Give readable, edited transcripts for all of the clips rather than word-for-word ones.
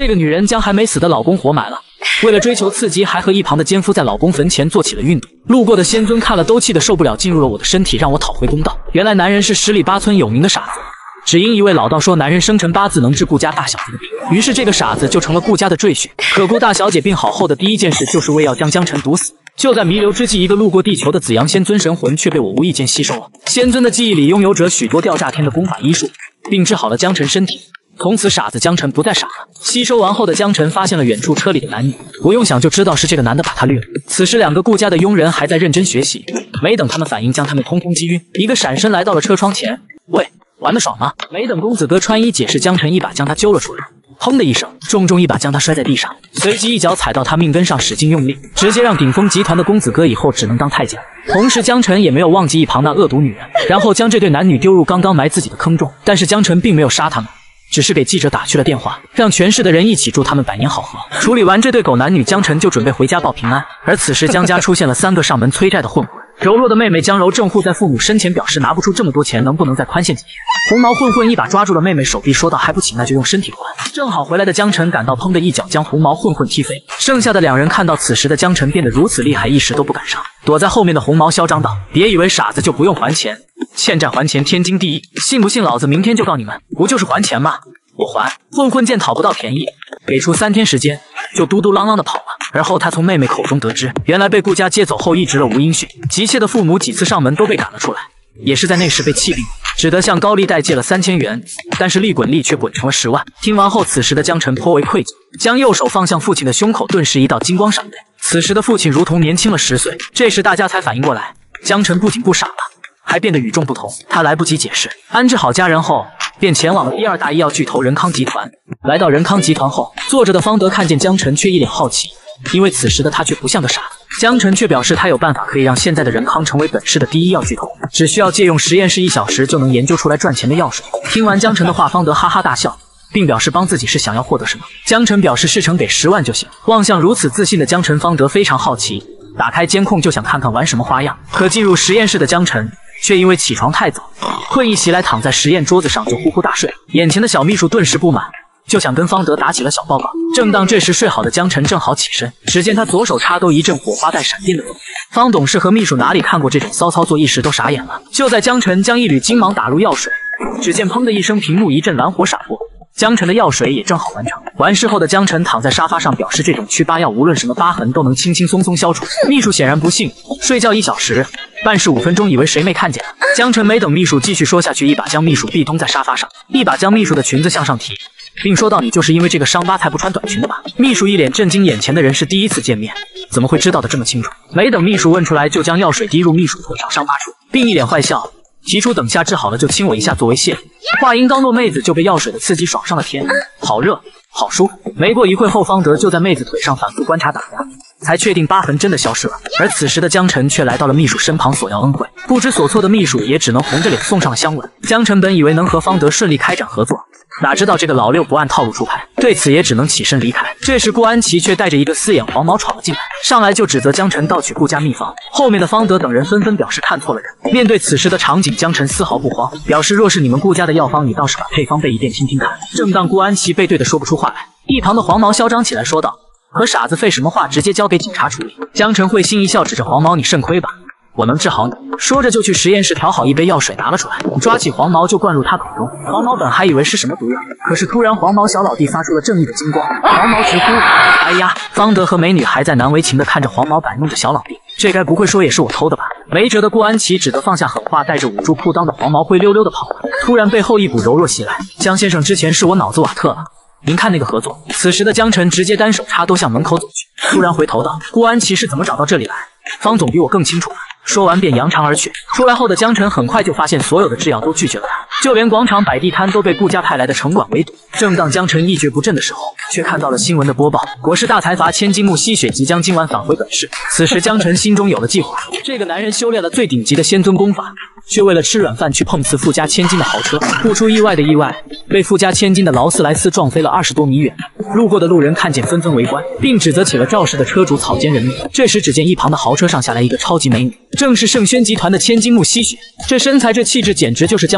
这个女人将还没死的老公活埋了。为了追求刺激，还和一旁的奸夫在老公坟前做起了运动。路过的仙尊看了都气得受不了，进入了我的身体，让我讨回公道。原来男人是十里八村有名的傻子，只因一位老道说男人生辰八字能治顾家大小姐的病，于是这个傻子就成了顾家的赘婿。可顾大小姐病好后的第一件事就是为要将江辰毒死。就在弥留之际，一个路过地球的紫阳仙尊神魂却被我无意间吸收了。仙尊的记忆里拥有着许多吊炸天的功法医术，并治好了江辰身体。从此傻子江辰不再傻了。吸收完后的江辰发现了远处车里的男女，不用想就知道是这个男的把他掠了。此时两个顾家的佣人还在认真学习，没等他们反应，将他们通通击晕。一个闪身来到了车窗前，喂，玩得爽吗？没等公子哥穿衣解释，江辰一把将他揪了出来，砰的一声，重重一把将他摔在地上，随即一脚踩到他命根上，使劲用力，直接让顶峰集团的公子哥以后只能当太监。同时江辰也没有忘记一旁那恶毒女人，然后将这对男女丢入刚刚埋自己的坑中。但是江辰并没有杀他们，只是给记者打去了电话，让全市的人一起祝他们百年好合。处理完这对狗男女，江辰就准备回家报平安。而此时江家出现了3个上门催债的混混。柔弱的妹妹江柔正护在父母身前，表示拿不出这么多钱，能不能再宽限几天？红毛混混一把抓住了妹妹手臂，说道：“还不起，那就用身体还。”正好回来的江辰赶到，砰的一脚将红毛混混踢飞。剩下的2人看到此时的江辰变得如此厉害，一时都不敢上。躲在后面的红毛嚣张道：“别以为傻子就不用还钱，欠债还钱天经地义，信不信老子明天就告你们？不就是还钱吗？我还！”混混见讨不到便宜，给出3天时间，就嘟嘟囔囔的跑了。而后他从妹妹口中得知，原来被顾家接走后一直了无音讯，急切的父母几次上门都被赶了出来，也是在那时被气病，只得向高利贷借了3000元，但是利滚利却滚成了10万。听完后，此时的江辰颇为愧疚，将右手放向父亲的胸口，顿时一道金光闪电。此时的父亲如同年轻了10岁。这时大家才反应过来，江辰不仅不傻了，还变得与众不同。他来不及解释，安置好家人后，便前往了第2大医药巨头仁康集团。来到仁康集团后，坐着的方德看见江辰，却一脸好奇，因为此时的他却不像个傻子。江辰却表示他有办法可以让现在的仁康成为本市的第1医药巨头，只需要借用实验室1小时就能研究出来赚钱的药水。听完江辰的话，方德哈哈大笑，并表示帮自己是想要获得什么。江辰表示事成给10万就行。望向如此自信的江辰，方德非常好奇，打开监控就想看看玩什么花样。可进入实验室的江辰却因为起床太早，困意袭来，躺在实验桌子上就呼呼大睡。眼前的小秘书顿时不满，就想跟方德打起了小报告。正当这时，睡好的江辰正好起身，只见他左手插兜，一阵火花带闪电的风。方董事和秘书哪里看过这种骚操作，一时都傻眼了。就在江辰将一缕金芒打入药水，只见砰的一声，屏幕一阵蓝火闪过，江辰的药水也正好完成。完事后的江辰躺在沙发上，表示这种祛疤药无论什么疤痕都能轻轻松松消除。秘书显然不信，睡觉1小时，办事5分钟，以为谁没看见。江辰没等秘书继续说下去，一把将秘书壁咚在沙发上，一把将秘书的裙子向上提，并说道：“你就是因为这个伤疤才不穿短裙的吧？”秘书一脸震惊，眼前的人是第一次见面，怎么会知道的这么清楚？没等秘书问出来，就将药水滴入秘书腿上伤疤处，并一脸坏笑，提出等下治好了就亲我一下作为谢礼。话音刚落，妹子就被药水的刺激爽上了天，好热好舒服。没过一会后，方德就在妹子腿上反复观察打压，才确定疤痕真的消失了。而此时的江辰却来到了秘书身旁索要恩惠，不知所措的秘书也只能红着脸送上了香吻。江辰本以为能和方德顺利开展合作，哪知道这个老六不按套路出牌，对此也只能起身离开。这时顾安琪却带着一个四眼黄毛闯了进来，上来就指责江辰盗取顾家秘方。后面的方德等人纷纷表示看错了人。面对此时的场景，江辰丝毫不慌，表示若是你们顾家的药方，你倒是把配方背一遍听听看。正当顾安琪被对的说不出话来，一旁的黄毛嚣张起来说道：“和傻子废什么话，直接交给警察处理。”江辰会心一笑，指着黄毛：“你肾亏吧，我能治好你。”说着就去实验室调好一杯药水拿了出来，抓起黄毛就灌入他口中。黄毛本还以为是什么毒药，可是突然黄毛小老弟发出了正义的金光，黄毛直呼：“哎呀！”方德和美女还在难为情的看着黄毛摆弄着小老弟，这该不会说也是我偷的吧？没辙的顾安琪只得放下狠话，带着捂住裤裆的黄毛灰溜溜的跑了。突然背后一股柔弱袭来，江先生之前是我脑子瓦特了，您看那个合作。此时的江辰直接单手插兜向门口走去，突然回头道：“顾安琪是怎么找到这里来？方总比我更清楚。”说完便扬长而去。出来后的江辰很快就发现所有的制药都拒绝了他，就连广场摆地摊都被顾家派来的城管围堵。正当江辰一蹶不振的时候，却看到了新闻的播报，国师大财阀千金木吸血即将今晚返回本市。此时江辰心中有了计划，这个男人修炼了最顶级的仙尊功法，却为了吃软饭去碰瓷富家千金的豪车，不出意外的意外，被富家千金的劳斯莱斯撞飞了20多米远。路过的路人看见纷纷围观，并指责起了肇事的车主草菅人命。这时只见一旁的豪车上下来一个超级美女，正是盛轩集团的千金木吸血。这身材这气质简直就是江辰梦中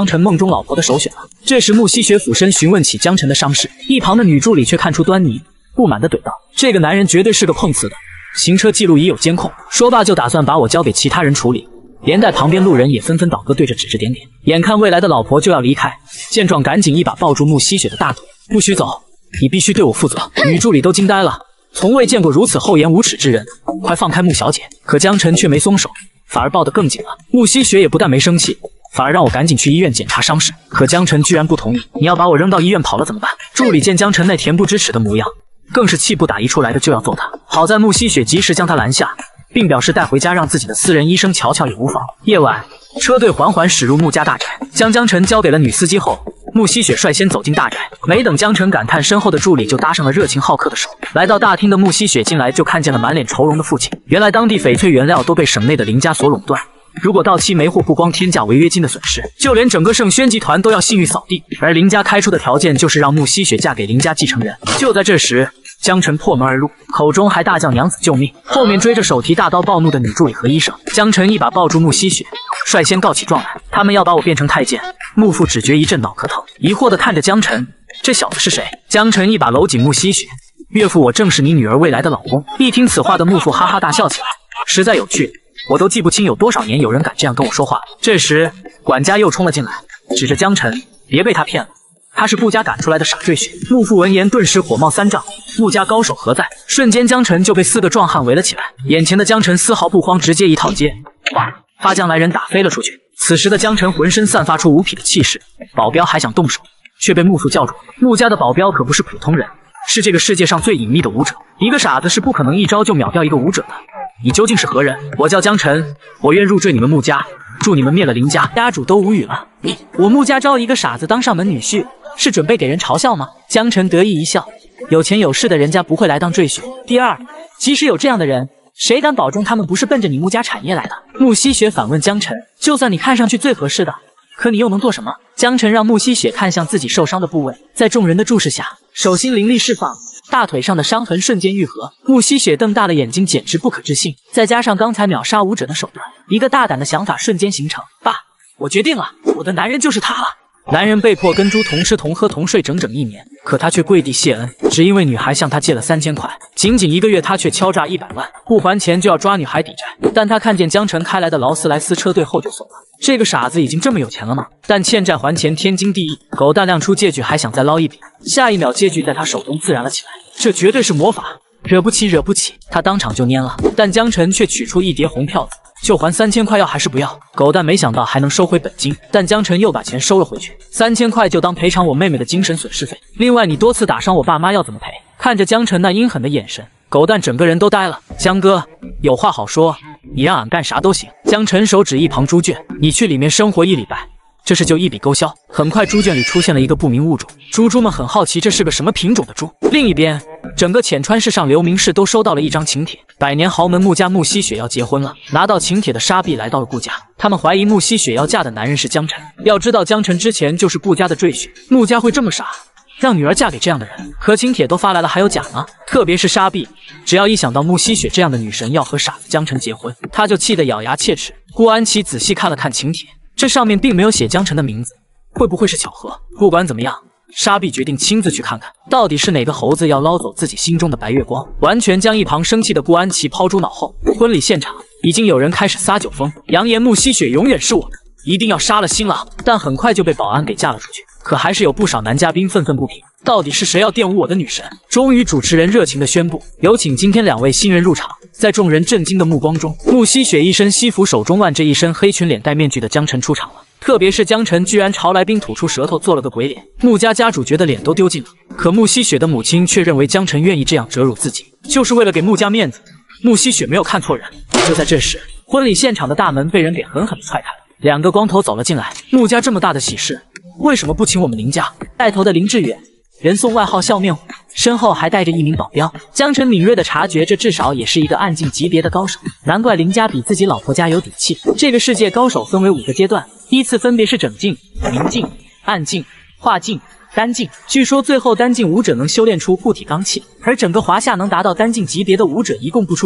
中老婆的首选了。这时穆西雪俯身询问起江晨的伤势，一旁的女助理却看出端倪，不满地怼道：“这个男人绝对是个碰瓷的，行车记录仪有监控。”说罢就打算把我交给其他人处理，连带旁边路人也纷纷倒戈，对着指指点点。眼看未来的老婆就要离开，见状赶紧一把抱住穆西雪的大腿：“不许走，你必须对我负责！”女助理都惊呆了，从未见过如此厚颜无耻之人，快放开穆小姐！可江晨却没松手，反而抱得更紧了。穆西雪也不但没生气，反而让我赶紧去医院检查伤势。可江晨居然不同意，你要把我扔到医院跑了怎么办？助理见江晨那恬不知耻的模样，更是气不打一处来的就要揍他。好在穆西雪及时将他拦下，并表示带回家让自己的私人医生瞧瞧也无妨。夜晚，车队缓缓驶入穆家大宅，将江晨交给了女司机后，穆西雪率先走进大宅。没等江晨感叹，身后的助理就搭上了热情好客的手。来到大厅的穆西雪进来就看见了满脸愁容的父亲。原来当地翡翠原料都被省内的林家所垄断，如果到期没货，不光天价违约金的损失，就连整个盛轩集团都要信誉扫地。而林家开出的条件就是让穆西雪嫁给林家继承人。就在这时，江晨破门而入，口中还大叫娘子救命，后面追着手提大刀暴怒的女助理和医生。江晨一把抱住穆西雪，率先告起状来：“他们要把我变成太监！”穆父只觉一阵脑壳疼，疑惑地看着江晨：“这小子是谁？”江晨一把搂紧穆西雪：“岳父，我正是你女儿未来的老公。”一听此话的穆父哈哈大笑起来，实在有趣，我都记不清有多少年有人敢这样跟我说话了。这时管家又冲了进来，指着江晨：“别被他骗了，他是布家赶出来的傻赘婿。”穆父闻言顿时火冒三丈，穆家高手何在？瞬间江晨就被4个壮汉围了起来。眼前的江晨丝毫不慌，直接一套接，哇，发将来人打飞了出去。此时的江晨浑身散发出无匹的气势，保镖还想动手，却被穆父叫住。穆家的保镖可不是普通人，是这个世界上最隐秘的武者，一个傻子是不可能一招就秒掉一个武者的。你究竟是何人？我叫江晨，我愿入赘你们穆家，助你们灭了林家。家主都无语了，我穆家招一个傻子当上门女婿，是准备给人嘲笑吗？江晨得意一笑，有钱有势的人家不会来当赘婿。第二，即使有这样的人，谁敢保证他们不是奔着你穆家产业来的？穆西雪反问江晨：“就算你看上去最合适的，可你又能做什么？”江晨让穆西雪看向自己受伤的部位，在众人的注视下，手心灵力释放，大腿上的伤痕瞬间愈合。穆西雪瞪大了眼睛，简直不可置信。再加上刚才秒杀武者的手段，一个大胆的想法瞬间形成：爸，我决定了，我的男人就是他了。男人被迫跟猪同吃同喝同睡整整1年，可他却跪地谢恩，只因为女孩向他借了3000块。仅仅1个月，他却敲诈100万，不还钱就要抓女孩抵债。但他看见江晨开来的劳斯莱斯车队后就怂了。这个傻子已经这么有钱了吗？但欠债还钱天经地义。狗蛋亮出借据，还想再捞一笔，下一秒借据在他手中自燃了起来。这绝对是魔法，惹不起，惹不起！他当场就蔫了。但江晨却取出一叠红票子，就还3000块，要还是不要？狗蛋没想到还能收回本金，但江晨又把钱收了回去。3000块就当赔偿我妹妹的精神损失费，另外你多次打伤我爸妈要怎么赔？看着江晨那阴狠的眼神，狗蛋整个人都呆了。江哥，有话好说，你让俺干啥都行。江晨手指一旁猪圈：“你去里面生活1礼拜。”这事就一笔勾销。很快猪圈里出现了一个不明物种，猪们很好奇这是个什么品种的猪。另一边，整个浅川市上流民市都收到了一张请帖，百年豪门穆家穆西雪要结婚了。拿到请帖的沙碧来到了顾家，他们怀疑穆西雪要嫁的男人是江晨。要知道江晨之前就是顾家的赘婿，穆家会这么傻，让女儿嫁给这样的人？可请帖都发来了，还有假吗？特别是沙碧，只要一想到穆西雪这样的女神要和傻子江晨结婚，她就气得咬牙切齿。顾安琪仔细看了看请帖，这上面并没有写江晨的名字，会不会是巧合？不管怎么样，沙碧决定亲自去看看，到底是哪个猴子要捞走自己心中的白月光，完全将一旁生气的顾安琪抛诸脑后。婚礼现场已经有人开始撒酒疯，扬言穆西雪永远是我的，一定要杀了新郎。但很快就被保安给架了出去。可还是有不少男嘉宾愤愤不平，到底是谁要玷污我的女神？终于，主持人热情地宣布，有请今天2位新人入场。在众人震惊的目光中，穆西雪一身西服，手中挽着一身黑裙，脸戴面具的江晨出场了。特别是江晨居然朝来宾吐出舌头，做了个鬼脸。穆家家主觉得脸都丢尽了，可穆西雪的母亲却认为江晨愿意这样折辱自己，就是为了给穆家面子。穆西雪没有看错人。就在这时，婚礼现场的大门被人给狠狠地踹开了，2个光头走了进来。穆家这么大的喜事，为什么不请我们林家？带头的林志远，人送外号笑面虎，身后还带着1名保镖。江晨敏锐地察觉，这至少也是一个暗境级别的高手，难怪林家比自己老婆家有底气。这个世界高手分为5个阶段，依次分别是整境、明境、暗境、化境、丹境。据说最后丹境武者能修炼出护体罡气，而整个华夏能达到丹境级别的武者一共不出10人。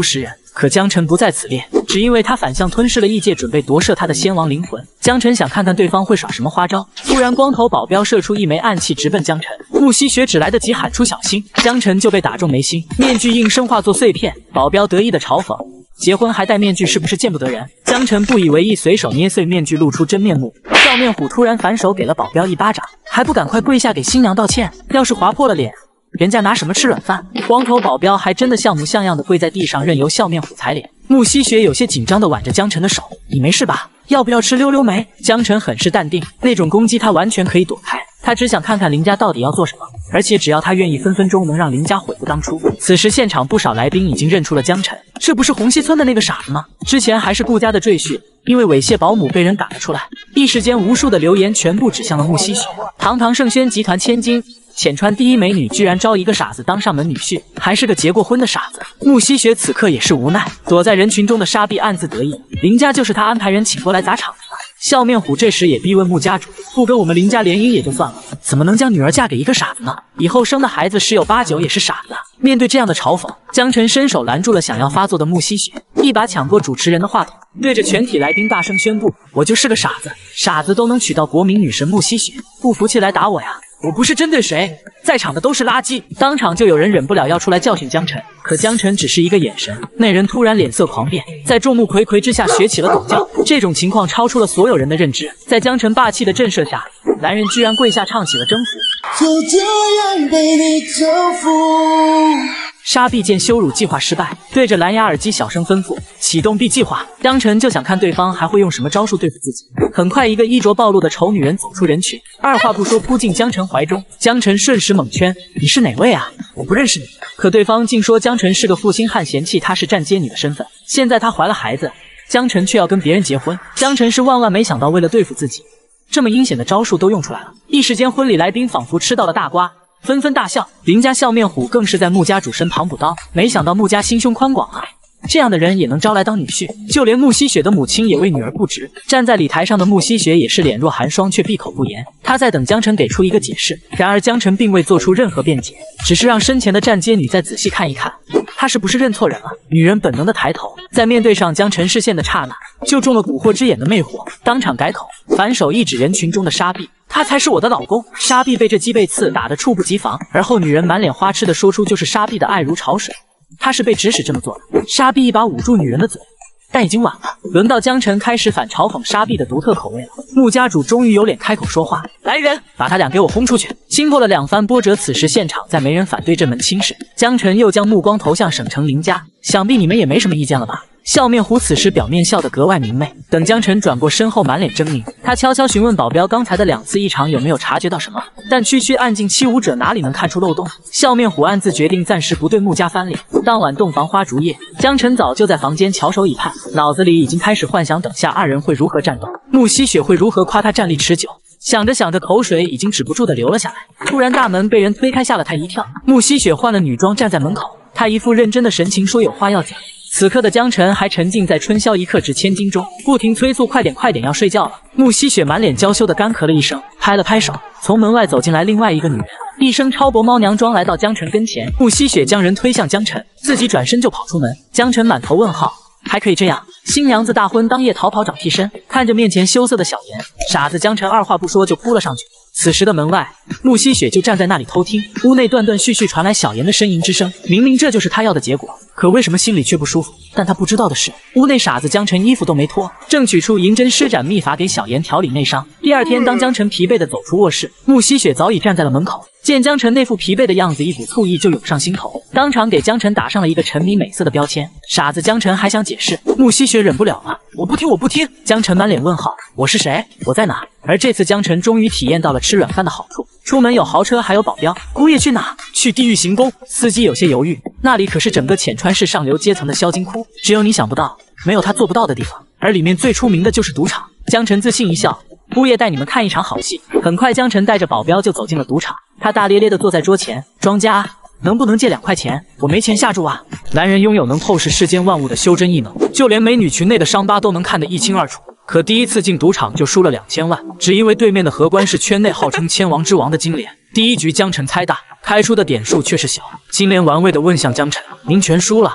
可江晨不在此列，只因为他反向吞噬了异界，准备夺舍他的仙王灵魂。江晨想看看对方会耍什么花招，突然光头保镖射出一枚暗器，直奔江晨。木西雪只来得及喊出小心，江晨就被打中眉心，面具应声化作碎片。保镖得意的嘲讽：结婚还戴面具是不是见不得人？江晨不以为意，随手捏碎面具，露出真面目。笑面虎突然反手给了保镖一巴掌，还不赶快跪下给新娘道歉？要是划破了脸，人家拿什么吃软饭？光头保镖还真的像模像样的跪在地上，任由笑面虎踩脸。木西雪有些紧张的挽着江晨的手：“你没事吧？要不要吃溜溜梅？”江晨很是淡定，那种攻击他完全可以躲开，他只想看看林家到底要做什么，而且只要他愿意，分分钟能让林家悔不当初。此时现场不少来宾已经认出了江晨，这不是红溪村的那个傻子吗？之前还是顾家的赘婿，因为猥亵保姆被人赶了出来，一时间无数的流言全部指向了木西雪。堂堂盛轩集团千金，浅川第一美女，居然招一个傻子当上门女婿，还是个结过婚的傻子。木西雪此刻也是无奈，躲在人群中的沙碧暗自得意，林家就是他安排人请过来砸场子的。笑面虎这时也逼问木家主：“不跟我们林家联姻也就算了，怎么能将女儿嫁给一个傻子呢？以后生的孩子十有八九也是傻子。”面对这样的嘲讽，江晨伸手拦住了想要发作的木西雪，一把抢过主持人的话筒，对着全体来宾大声宣布：“我就是个傻子，傻子都能娶到国民女神木西雪，不服气来打我呀！我不是针对谁，在场的都是垃圾。”当场就有人忍不了要出来教训江晨，可江晨只是一个眼神，那人突然脸色狂变，在众目睽睽之下学起了狗叫。这种情况超出了所有人的认知，在江晨霸气的震慑下，男人居然跪下唱起了征服。就这样被你征服。沙碧见羞辱计划失败，对着蓝牙耳机小声吩咐：“启动 B 计划。”江晨就想看对方还会用什么招数对付自己。很快，一个衣着暴露的丑女人走出人群，二话不说扑进江晨怀中。江晨瞬时猛圈：“你是哪位啊？我不认识你。”可对方竟说江晨是个负心汉，嫌弃她是站街女的身份。现在她怀了孩子，江晨却要跟别人结婚。江晨是万万没想到，为了对付自己，这么阴险的招数都用出来了。一时间，婚礼来宾仿佛吃到了大瓜，纷纷大笑。林家笑面虎更是在穆家主身旁补刀，没想到穆家心胸宽广啊，这样的人也能招来当女婿。就连木西雪的母亲也为女儿不值。站在礼台上的木西雪也是脸若寒霜，却闭口不言。她在等江晨给出一个解释，然而江晨并未做出任何辩解，只是让身前的站街女再仔细看一看，她是不是认错人了。女人本能的抬头，在面对上江晨视线的刹那，就中了蛊惑之眼的魅惑，当场改口，反手一指人群中的沙碧：“他才是我的老公。”沙碧被这鸡背刺打得猝不及防，而后女人满脸花痴的说出就是沙碧的爱如潮水，她是被指使这么做的。沙碧一把捂住女人的嘴，但已经晚了。轮到江晨开始反嘲讽沙碧的独特口味了。穆家主终于有脸开口说话：“来人，把他俩给我轰出去！”经过了两番波折，此时现场再没人反对这门亲事。江晨又将目光投向省城林家，想必你们也没什么意见了吧？笑面虎此时表面笑得格外明媚，等江晨转过身后，满脸狰狞。他悄悄询问保镖刚才的2次异常有没有察觉到什么，但区区暗境七武者哪里能看出漏洞？笑面虎暗自决定暂时不对穆家翻脸。当晚洞房花烛夜，江晨早就在房间翘首以盼，脑子里已经开始幻想等下二人会如何战斗，穆西雪会如何夸他战力持久。想着想着，口水已经止不住的流了下来。突然大门被人推开，吓了他一跳。穆西雪换了女装站在门口，她一副认真的神情，说有话要讲。此刻的江晨还沉浸在春宵一刻值千金中，不停催促快点快点，要睡觉了。穆西雪满脸娇羞的干咳了一声，拍了拍手，从门外走进来另外一个女人，一身超薄猫娘装来到江晨跟前。穆西雪将人推向江晨，自己转身就跑出门。江晨满头问号，还可以这样？新娘子大婚当夜逃跑找替身，看着面前羞涩的小颜，傻子江晨二话不说就扑了上去。此时的门外，穆西雪就站在那里偷听，屋内断断续续传来小妍的呻吟之声。明明这就是他要的结果，可为什么心里却不舒服？但他不知道的是，屋内傻子江晨衣服都没脱，正取出银针施展秘法给小妍调理内伤。第二天，当江晨疲惫地走出卧室，穆西雪早已站在了门口。见江晨那副疲惫的样子，一股醋意就涌上心头，当场给江晨打上了一个沉迷美色的标签。傻子江晨还想解释，穆西雪忍不了了，我不听我不听。江晨满脸问号，我是谁？我在哪？而这次江晨终于体验到了吃软饭的好处，出门有豪车还有保镖。姑爷去哪？去地狱行宫。司机有些犹豫，那里可是整个浅川市上流阶层的销金窟，只有你想不到，没有他做不到的地方。而里面最出名的就是赌场。江晨自信一笑，姑爷带你们看一场好戏。很快江晨带着保镖就走进了赌场，他大咧咧地坐在桌前，庄家能不能借2块钱？我没钱下注啊。男人拥有能透视世间万物的修真异能，就连美女裙内的伤疤都能看得一清二楚。可第一次进赌场就输了2000万，只因为对面的荷官是圈内号称千王之王的金莲。第一局江晨猜大，开出的点数却是小。金莲玩味地问向江晨：“您全输了，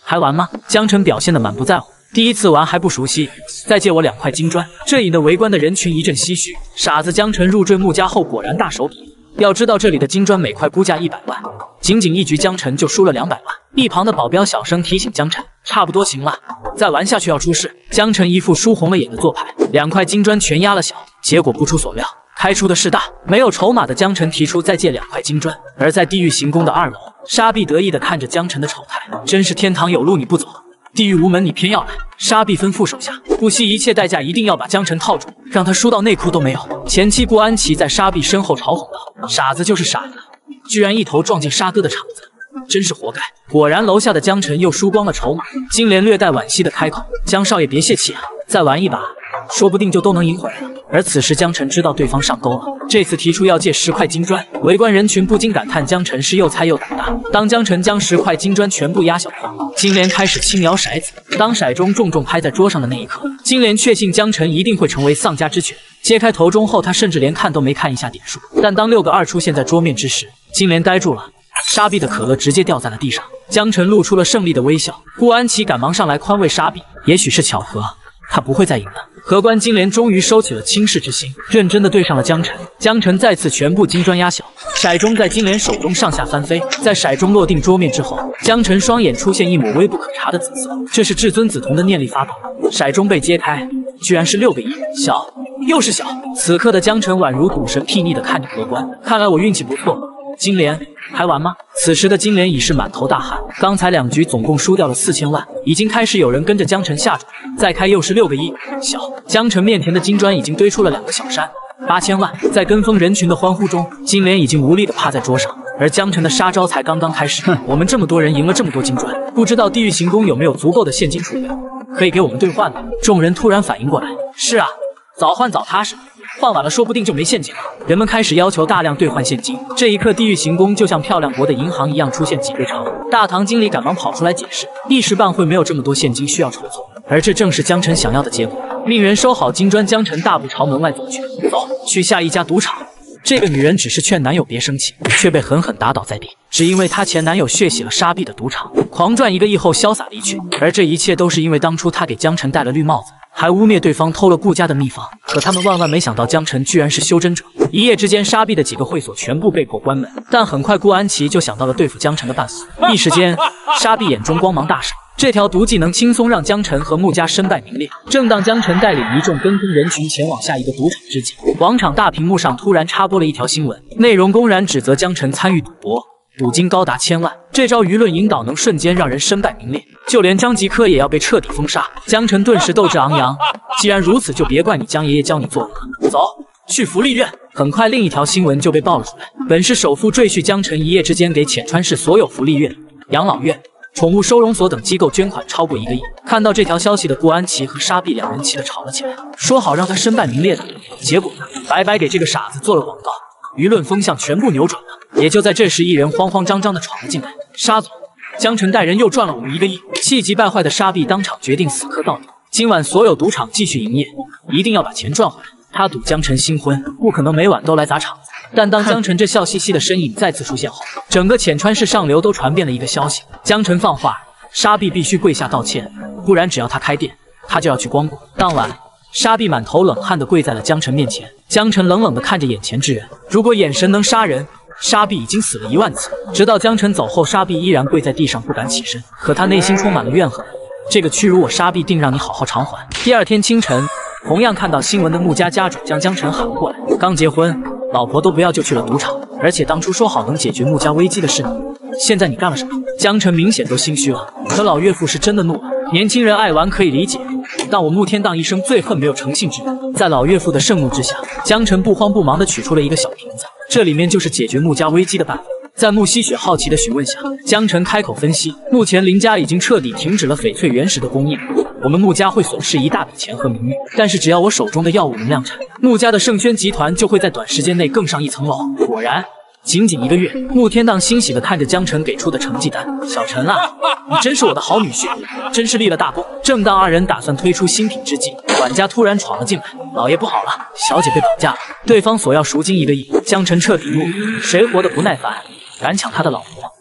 还玩吗？江晨表现得满不在乎。第一次玩还不熟悉，再借我2块金砖。这引得围观的人群一阵唏嘘。傻子江晨入赘穆家后果然大手笔。要知道这里的金砖每块估价100万，仅仅一局江晨就输了200万。一旁的保镖小声提醒江晨，差不多行了，再玩下去要出事。江晨一副输红了眼的做派，2块金砖全压了小，结果不出所料，开出的是大。没有筹码的江晨提出再借2块金砖。而在地狱行宫的2楼，沙碧得意地看着江晨的丑态，真是天堂有路你不走，地狱无门你偏要来。沙碧吩咐手下不惜一切代价一定要把江晨套住，让他输到内裤都没有。前妻顾安琪在沙碧身后嘲讽道：“傻子就是傻子，居然一头撞进沙哥的场子，真是活该。”果然楼下的江晨又输光了筹码。金莲略带惋惜的开口：“江少爷别泄气啊，再玩一把，说不定就都能赢回来了。”而此时江晨知道对方上钩了，这次提出要借10块金砖。围观人群不禁感叹江晨是又菜又胆大。当江晨将10块金砖全部压小后，金莲开始轻摇骰子。当骰盅重重拍在桌上的那一刻，金莲确信江晨一定会成为丧家之犬。揭开头盅后，他甚至连看都没看一下点数。但当6个2出现在桌面之时，金莲呆住了。沙碧的可乐直接掉在了地上。江晨露出了胜利的微笑。顾安琪赶忙上来宽慰沙碧，也许是巧合，他不会再赢的。荷官金莲终于收起了轻视之心，认真的对上了江晨。江晨再次全部金砖压小，骰盅在金莲手中上下翻飞。在骰盅落定桌面之后，江晨双眼出现一抹微不可察的紫色，这是至尊紫瞳的念力发动。骰盅被揭开，居然是6个亿，小，又是小。此刻的江晨宛如赌神睥睨的看着荷官，看来我运气不错。金莲还玩吗？此时的金莲已是满头大汗，刚才2局总共输掉了4000万，已经开始有人跟着江晨下注。再开又是6个亿，小。江晨面前的金砖已经堆出了2个小山，8000万。在跟风人群的欢呼中，金莲已经无力地趴在桌上，而江晨的杀招才刚刚开始。我们这么多人赢了这么多金砖，不知道地狱行宫有没有足够的现金储备，可以给我们兑换呢？众人突然反应过来，是啊，早换早踏实，换晚了说不定就没现金了。人们开始要求大量兑换现金。这一刻，地狱行宫就像漂亮国的银行一样出现挤兑潮。大堂经理赶忙跑出来解释，一时半会没有这么多现金需要筹措，而这正是江晨想要的结果。命人收好金砖，江晨大步朝门外走去，走去下一家赌场。这个女人只是劝男友别生气，却被狠狠打倒在地，只因为她前男友血洗了沙碧的赌场，狂赚1个亿后潇洒离去。而这一切都是因为当初她给江晨戴了绿帽子，还污蔑对方偷了顾家的秘方。可他们万万没想到，江晨居然是修真者。一夜之间，沙碧的几个会所全部被迫关门。但很快，顾安琪就想到了对付江晨的办法。一时间，沙碧眼中光芒大闪。这条毒计能轻松让江晨和穆家身败名裂。正当江晨带领一众跟风人群前往下一个赌场之际，广场大屏幕上突然插播了一条新闻，内容公然指责江晨参与赌博，赌金高达1000万。这招舆论引导能瞬间让人身败名裂，就连江吉科也要被彻底封杀。江晨顿时斗志昂扬，既然如此，就别怪你江爷爷教你做人。走，去福利院。很快，另一条新闻就被爆了出来，本市首富赘婿江晨一夜之间给浅川市所有福利院、养老院、宠物收容所等机构捐款超过1个亿。看到这条消息的顾安琪和沙碧两人气得吵了起来，说好让他身败名裂的，结果呢，白白给这个傻子做了广告，舆论风向全部扭转了。也就在这时，一人慌慌张张地闯了进来，沙总，江晨带人又赚了我们1个亿。气急败坏的沙碧当场决定死磕到底，今晚所有赌场继续营业，一定要把钱赚回来。他赌江晨新婚，不可能每晚都来砸场子。但当江晨这笑嘻嘻的身影再次出现后，整个浅川市上流都传遍了一个消息：江晨放话，沙碧必须跪下道歉，不然只要他开店，他就要去光顾。当晚，沙碧满头冷汗地跪在了江晨面前。江晨冷冷地看着眼前之人，如果眼神能杀人，沙碧已经死了1万次。直到江晨走后，沙碧依然跪在地上不敢起身，可他内心充满了怨恨。这个屈辱我沙碧定让你好好偿还。第二天清晨，同样看到新闻的穆家家主将江晨喊了过来。刚结婚，老婆都不要就去了赌场，而且当初说好能解决穆家危机的是你，现在你干了什么？江晨明显都心虚了，可老岳父是真的怒了。年轻人爱玩可以理解，但我穆天荡一生最恨没有诚信之人。在老岳父的盛怒之下，江晨不慌不忙地取出了一个小瓶子，这里面就是解决穆家危机的办法。在穆希雪好奇的询问下，江晨开口分析，目前林家已经彻底停止了翡翠原石的供应，我们穆家会损失一大笔钱和名誉，但是只要我手中的药物能量产，穆家的盛轩集团就会在短时间内更上一层楼。果然，仅仅1个月，穆天荡欣喜地看着江晨给出的成绩单，小陈啊，你真是我的好女婿，真是立了大功。正当二人打算推出新品之际，管家突然闯了进来，老爷不好了，小姐被绑架了，对方索要赎金1个亿。江晨彻底怒了，谁活得不耐烦，敢抢他的老婆，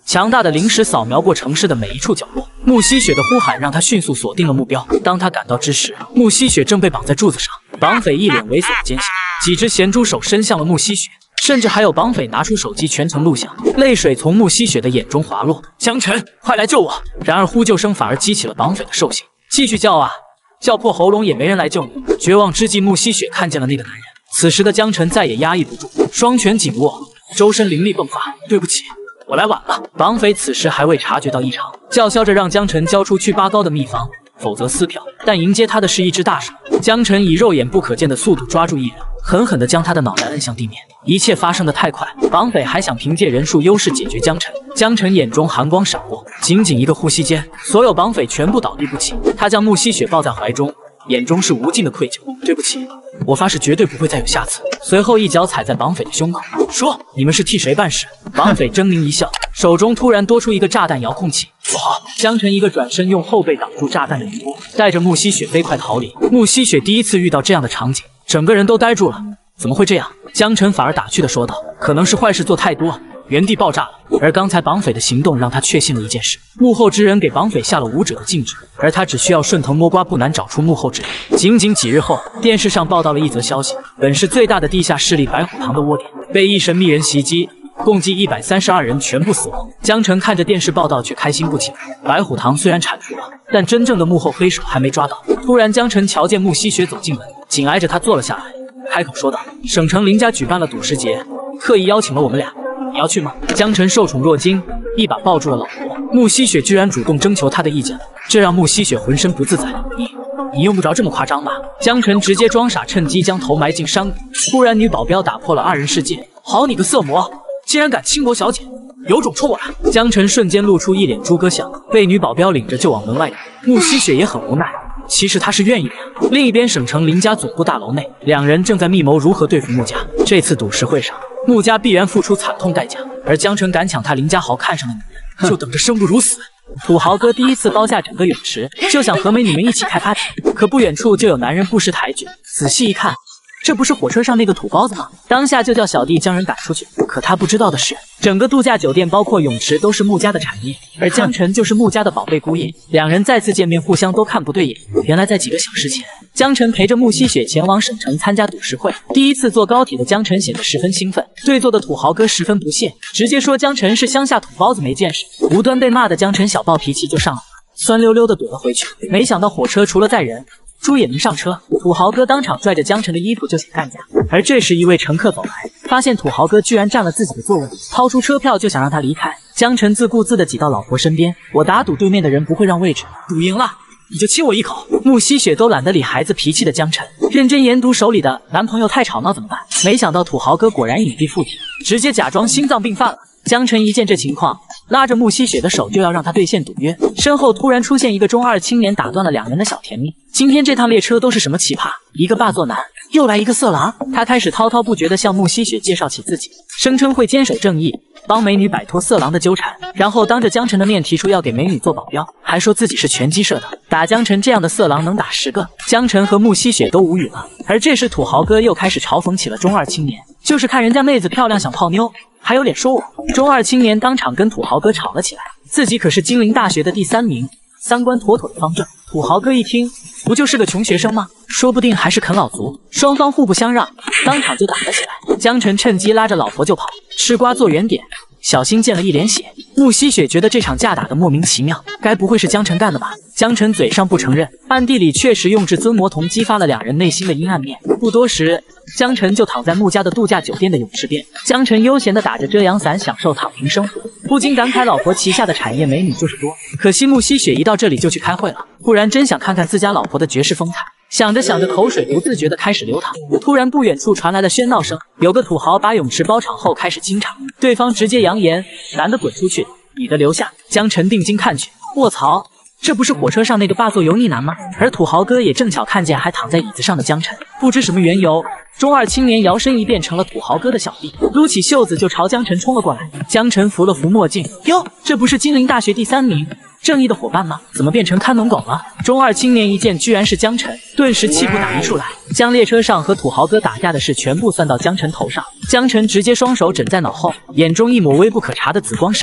强大的灵石扫描过城市的每一处角落。木西雪的呼喊让他迅速锁定了目标。当他赶到之时，木西雪正被绑在柱子上，绑匪一脸猥琐的奸笑，几只咸猪手伸向了木西雪，甚至还有绑匪拿出手机全程录像，泪水从木西雪的眼中滑落。江晨，快来救我！然而呼救声反而激起了绑匪的兽性，继续叫啊，叫破喉咙也没人来救你。绝望之际，木西雪看见了那个男人。此时的江晨再也压抑不住，双拳紧握，周身灵力迸发。对不起，我来晚了。绑匪此时还未察觉到异常，叫嚣着让江晨交出去拔高的秘方，否则撕票。但迎接他的是一只大手。江晨以肉眼不可见的速度抓住艺人，狠狠地将他的脑袋摁向地面。一切发生的太快，绑匪还想凭借人数优势解决江晨。江晨眼中寒光闪过，仅仅一个呼吸间，所有绑匪全部倒地不起。他将木西雪抱在怀中，眼中是无尽的愧疚。对不起，我发誓绝对不会再有下次。随后一脚踩在绑匪的胸口，说：“你们是替谁办事？”绑匪狰狞一笑，手中突然多出一个炸弹遥控器。不好！江晨一个转身，用后背挡住炸弹的余波，带着木西雪飞快逃离。木西雪第一次遇到这样的场景，整个人都呆住了。怎么会这样？江晨反而打趣地说道：“可能是坏事做太多，原地爆炸了。”而刚才绑匪的行动让他确信了一件事：幕后之人给绑匪下了无者的禁制，而他只需要顺藤摸瓜，不难找出幕后之人。仅仅几日后，电视上报道了一则消息：本市最大的地下势力白虎堂的窝点被一神秘人袭击，共计132人全部死亡。江晨看着电视报道却开心不起来。白虎堂虽然铲除了，但真正的幕后黑手还没抓到。突然，江晨瞧见木西雪走进门，紧挨着他坐了下来，开口说道：“省城林家举办了赌石节，特意邀请了我们俩，你要去吗？”江晨受宠若惊，一把抱住了老婆。木西雪居然主动征求他的意见，这让木西雪浑身不自在。你用不着这么夸张吧？江晨直接装傻，趁机将头埋进山谷。突然，女保镖打破了二人世界。好你个色魔，竟然敢轻薄小姐，有种冲我来！江晨瞬间露出一脸猪哥相，被女保镖领着就往门外赶。木西雪也很无奈，其实他是愿意的呀。另一边，省城林家总部大楼内，两人正在密谋如何对付穆家。这次赌石会上，穆家必然付出惨痛代价，而江晨敢抢他林家豪看上的女人，就等着生不如死。土豪哥第一次包下整个泳池，就想和美女们一起开 party， 可不远处就有男人不识抬举，仔细一看，这不是火车上那个土包子吗？当下就叫小弟将人赶出去。可他不知道的是，整个度假酒店包括泳池都是穆家的产业，而江晨就是穆家的宝贝姑爷。两人再次见面，互相都看不对眼。原来在几个小时前，江晨陪着木西雪前往省城参加赌石会。第一次坐高铁的江晨显得十分兴奋，对坐的土豪哥十分不屑，直接说江晨是乡下土包子没见识。无端被骂的江晨小暴脾气就上来了，酸溜溜的怼了回去。没想到火车除了载人，猪也能上车。土豪哥当场拽着江晨的衣服就想干架，而这时一位乘客走来，发现土豪哥居然占了自己的座位，掏出车票就想让他离开。江晨自顾自地挤到老婆身边，我打赌对面的人不会让位置，赌赢了你就亲我一口。木西雪都懒得理孩子脾气的江晨，认真研读手里的男朋友太吵闹怎么办？没想到土豪哥果然隐蔽附体，直接假装心脏病犯了。江晨一见这情况，拉着木西雪的手就要让他兑现赌约，身后突然出现一个中二青年，打断了两人的小甜蜜。今天这趟列车都是什么奇葩？一个霸座男，又来一个色狼。他开始滔滔不绝地向木西雪介绍起自己，声称会坚守正义，帮美女摆脱色狼的纠缠，然后当着江晨的面提出要给美女做保镖，还说自己是拳击社的，打江晨这样的色狼能打10个。江晨和木西雪都无语了。而这时土豪哥又开始嘲讽起了中二青年，就是看人家妹子漂亮想泡妞，还有脸说我。中二青年当场跟土豪哥吵了起来，自己可是金陵大学的第3名，三观妥妥的方正。土豪哥一听，不就是个穷学生吗？说不定还是啃老族。双方互不相让，当场就打了起来。江晨趁机拉着老婆就跑，吃瓜做圆点，小心溅了一脸血。木西雪觉得这场架打得莫名其妙，该不会是江晨干的吧？江晨嘴上不承认，暗地里确实用至尊魔瞳激发了两人内心的阴暗面。不多时，江晨就躺在穆家的度假酒店的泳池边。江晨悠闲地打着遮阳伞，享受躺平生活，不禁感慨老婆旗下的产业美女就是多。可惜木西雪一到这里就去开会了，不然真想看看自家老婆的绝世风采。想着想着，口水不自觉地开始流淌。突然，不远处传来了喧闹声，有个土豪把泳池包场后开始清场，对方直接扬言：“男的滚出去，女的留下。”江晨定睛看去，卧槽！这不是火车上那个霸座油腻男吗？而土豪哥也正巧看见还躺在椅子上的江晨，不知什么缘由，中二青年摇身一变成了土豪哥的小弟，撸起袖子就朝江晨冲了过来。江晨扶了扶墨镜，哟，这不是金陵大学第3名正义的伙伴吗？怎么变成看门狗了？中二青年一见居然是江晨，顿时气不打一处来，将列车上和土豪哥打架的事全部算到江晨头上。江晨直接双手枕在脑后，眼中一抹微不可察的紫光闪过，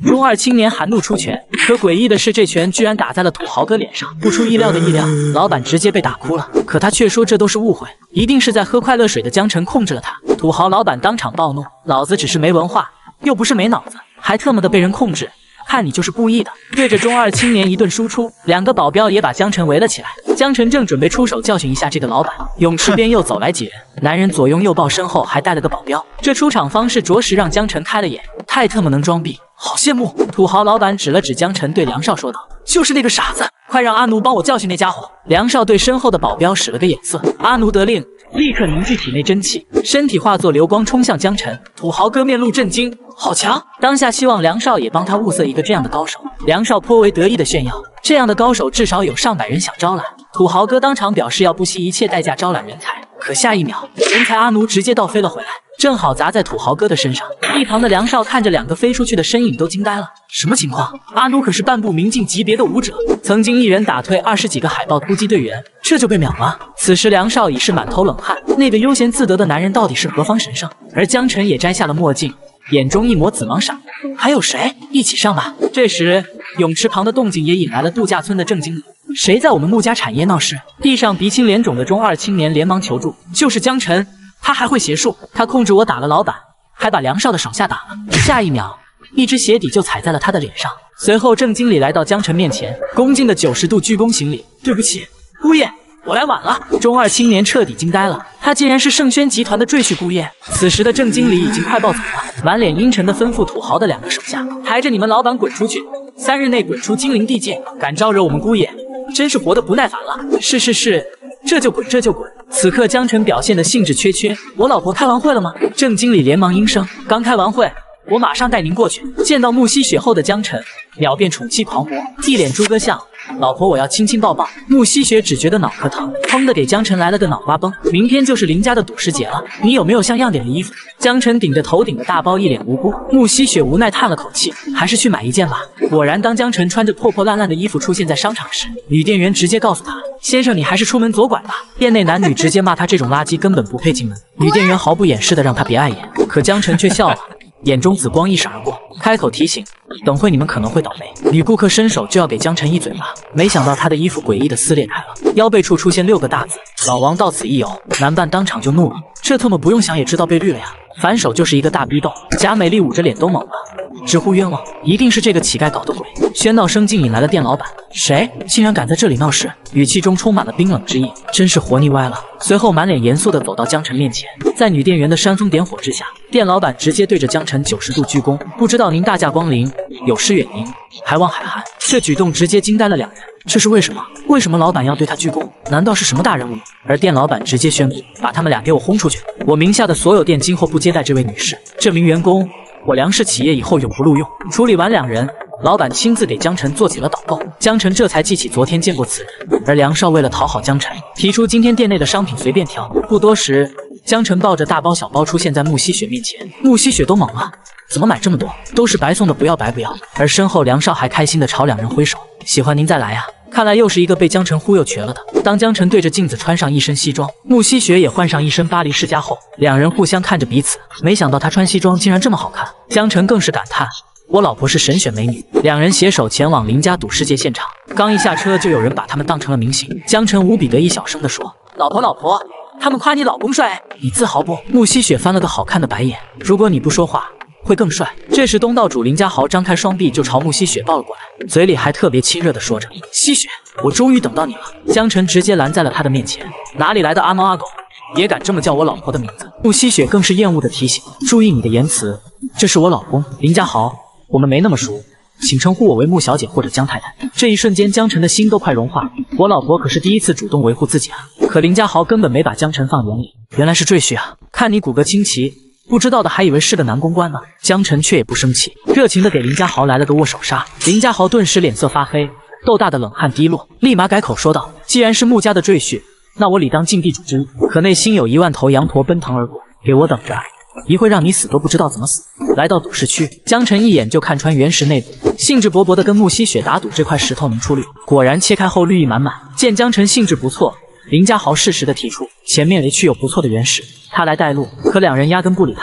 中二青年含怒出拳，可诡异的是，这拳居然打在了土豪哥脸上。不出意料的意料，老板直接被打哭了。可他却说这都是误会，一定是在喝快乐水的江晨控制了他。土豪老板当场暴怒：老子只是没文化，又不是没脑子，还特么的被人控制。看你就是故意的！对着中二青年一顿输出，两个保镖也把江晨围了起来。江晨正准备出手教训一下这个老板，泳池边又走来几人，男人左拥右抱，身后还带了个保镖。这出场方式着实让江晨开了眼，太特么能装逼，好羡慕！土豪老板指了指江晨，对梁少说道：“就是那个傻子，快让阿奴帮我教训那家伙。”梁少对身后的保镖使了个眼色，阿奴得令，立刻凝聚体内真气，身体化作流光冲向江晨。土豪哥面露震惊，好强！当下希望梁少也帮他物色一个这样的高手。梁少颇为得意的炫耀，这样的高手至少有上百人想招揽。土豪哥当场表示要不惜一切代价招揽人才，可下一秒，人才阿奴直接倒飞了回来，正好砸在土豪哥的身上。一旁的梁少看着两个飞出去的身影都惊呆了，什么情况？阿奴可是半步明镜级别的武者，曾经一人打退20几个海豹突击队员，这就被秒了。此时梁少已是满头冷汗，那个悠闲自得的男人到底是何方神圣？而江晨也摘下了墨镜，眼中一抹紫芒闪过。还有谁？一起上吧！这时泳池旁的动静也引来了度假村的郑经理。谁在我们穆家产业闹事？地上鼻青脸肿的中二青年连忙求助。就是江晨，他还会邪术，他控制我打了老板，还把梁少的手下打了。下一秒，一只鞋底就踩在了他的脸上。随后郑经理来到江晨面前，恭敬的90度鞠躬行礼。对不起，姑爷，我来晚了。中二青年彻底惊呆了，他竟然是盛轩集团的赘婿姑爷。此时的郑经理已经快暴走了，满脸阴沉的吩咐土豪的2个手下，抬着你们老板滚出去，3日内滚出金陵地界，敢招惹我们姑爷，真是活得不耐烦了。是，这就滚，这就滚。此刻江晨表现的兴致缺缺，我老婆开完会了吗？郑经理连忙应声，刚开完会，我马上带您过去。见到木西雪后的江晨，秒变宠妻狂魔，一脸猪哥相。老婆，我要亲亲抱抱。木西雪只觉得脑壳疼，砰的给江晨来了个脑瓜崩。明天就是林家的赌师节了，你有没有像样点的衣服？江晨顶着头顶的大包，一脸无辜。木西雪无奈叹了口气，还是去买一件吧。果然，当江晨穿着破破烂烂的衣服出现在商场时，女店员直接告诉他：“先生，你还是出门左拐吧。”店内男女直接骂他这种垃圾根本不配进门。女店员毫不掩饰的让他别碍眼，可江晨却笑了。眼中紫光一闪而过，开口提醒：“等会你们可能会倒霉。”女顾客伸手就要给江晨一嘴巴，没想到他的衣服诡异的撕裂开了，腰背处出现6个大字：“老王到此一游。”男伴当场就怒了，这特么不用想也知道被绿了呀！反手就是一个大逼斗，贾美丽捂着脸都懵了，直呼冤枉，一定是这个乞丐搞的鬼。喧闹声竟引来了店老板，谁竟然敢在这里闹事？语气中充满了冰冷之意，真是活腻歪了。随后满脸严肃地走到江晨面前，在女店员的煽风点火之下，店老板直接对着江晨90度鞠躬，不知道您大驾光临，有失远迎，还望海涵。这举动直接惊呆了2人，这是为什么？为什么老板要对他鞠躬？难道是什么大人物？而店老板直接宣布，把他们俩给我轰出去！我名下的所有店今后不接待这位女士，这名员工我梁氏企业以后永不录用。处理完2人，老板亲自给江晨做起了导购，江晨这才记起昨天见过此人。而梁少为了讨好江晨，提出今天店内的商品随便挑。不多时，江晨抱着大包小包出现在木西雪面前，木西雪都懵了，怎么买这么多？都是白送的，不要白不要。而身后梁少还开心地朝2人挥手，喜欢您再来呀。看来又是一个被江晨忽悠瘸了的。当江晨对着镜子穿上一身西装，木西雪也换上一身巴黎世家后，2人互相看着彼此，没想到她穿西装竟然这么好看。江晨更是感叹，我老婆是神选美女。2人携手前往林家赌世界现场，刚一下车就有人把他们当成了明星。江晨无比得意小声地说：“老婆老婆，他们夸你老公帅，你自豪不？”木西雪翻了个好看的白眼，如果你不说话会更帅。这时东道主林家豪张开双臂就朝木西雪抱了过来，嘴里还特别亲热地说着：“西雪，我终于等到你了。”江晨直接拦在了他的面前，哪里来的阿猫阿狗，也敢这么叫我老婆的名字？木西雪更是厌恶地提醒：“注意你的言辞，这是我老公林家豪，我们没那么熟，请称呼我为穆小姐或者江太太。”这一瞬间江晨的心都快融化了，我老婆可是第一次主动维护自己啊。可林家豪根本没把江晨放眼里，原来是赘婿啊，看你骨骼清奇，不知道的还以为是个男公关呢。江晨却也不生气，热情地给林家豪来了个握手杀。林家豪顿时脸色发黑，豆大的冷汗滴落，立马改口说道：“既然是穆家的赘婿，那我理当尽地主之谊。”可内心有1万头羊驼奔腾而过，给我等着，一会让你死都不知道怎么死。来到赌市区，江晨一眼就看穿原石内部，兴致勃勃地跟木西雪打赌这块石头能出绿。果然切开后绿意满满。见江晨兴致不错，林家豪适时地提出前面雷区有不错的原石，他来带路。可2人压根不理他，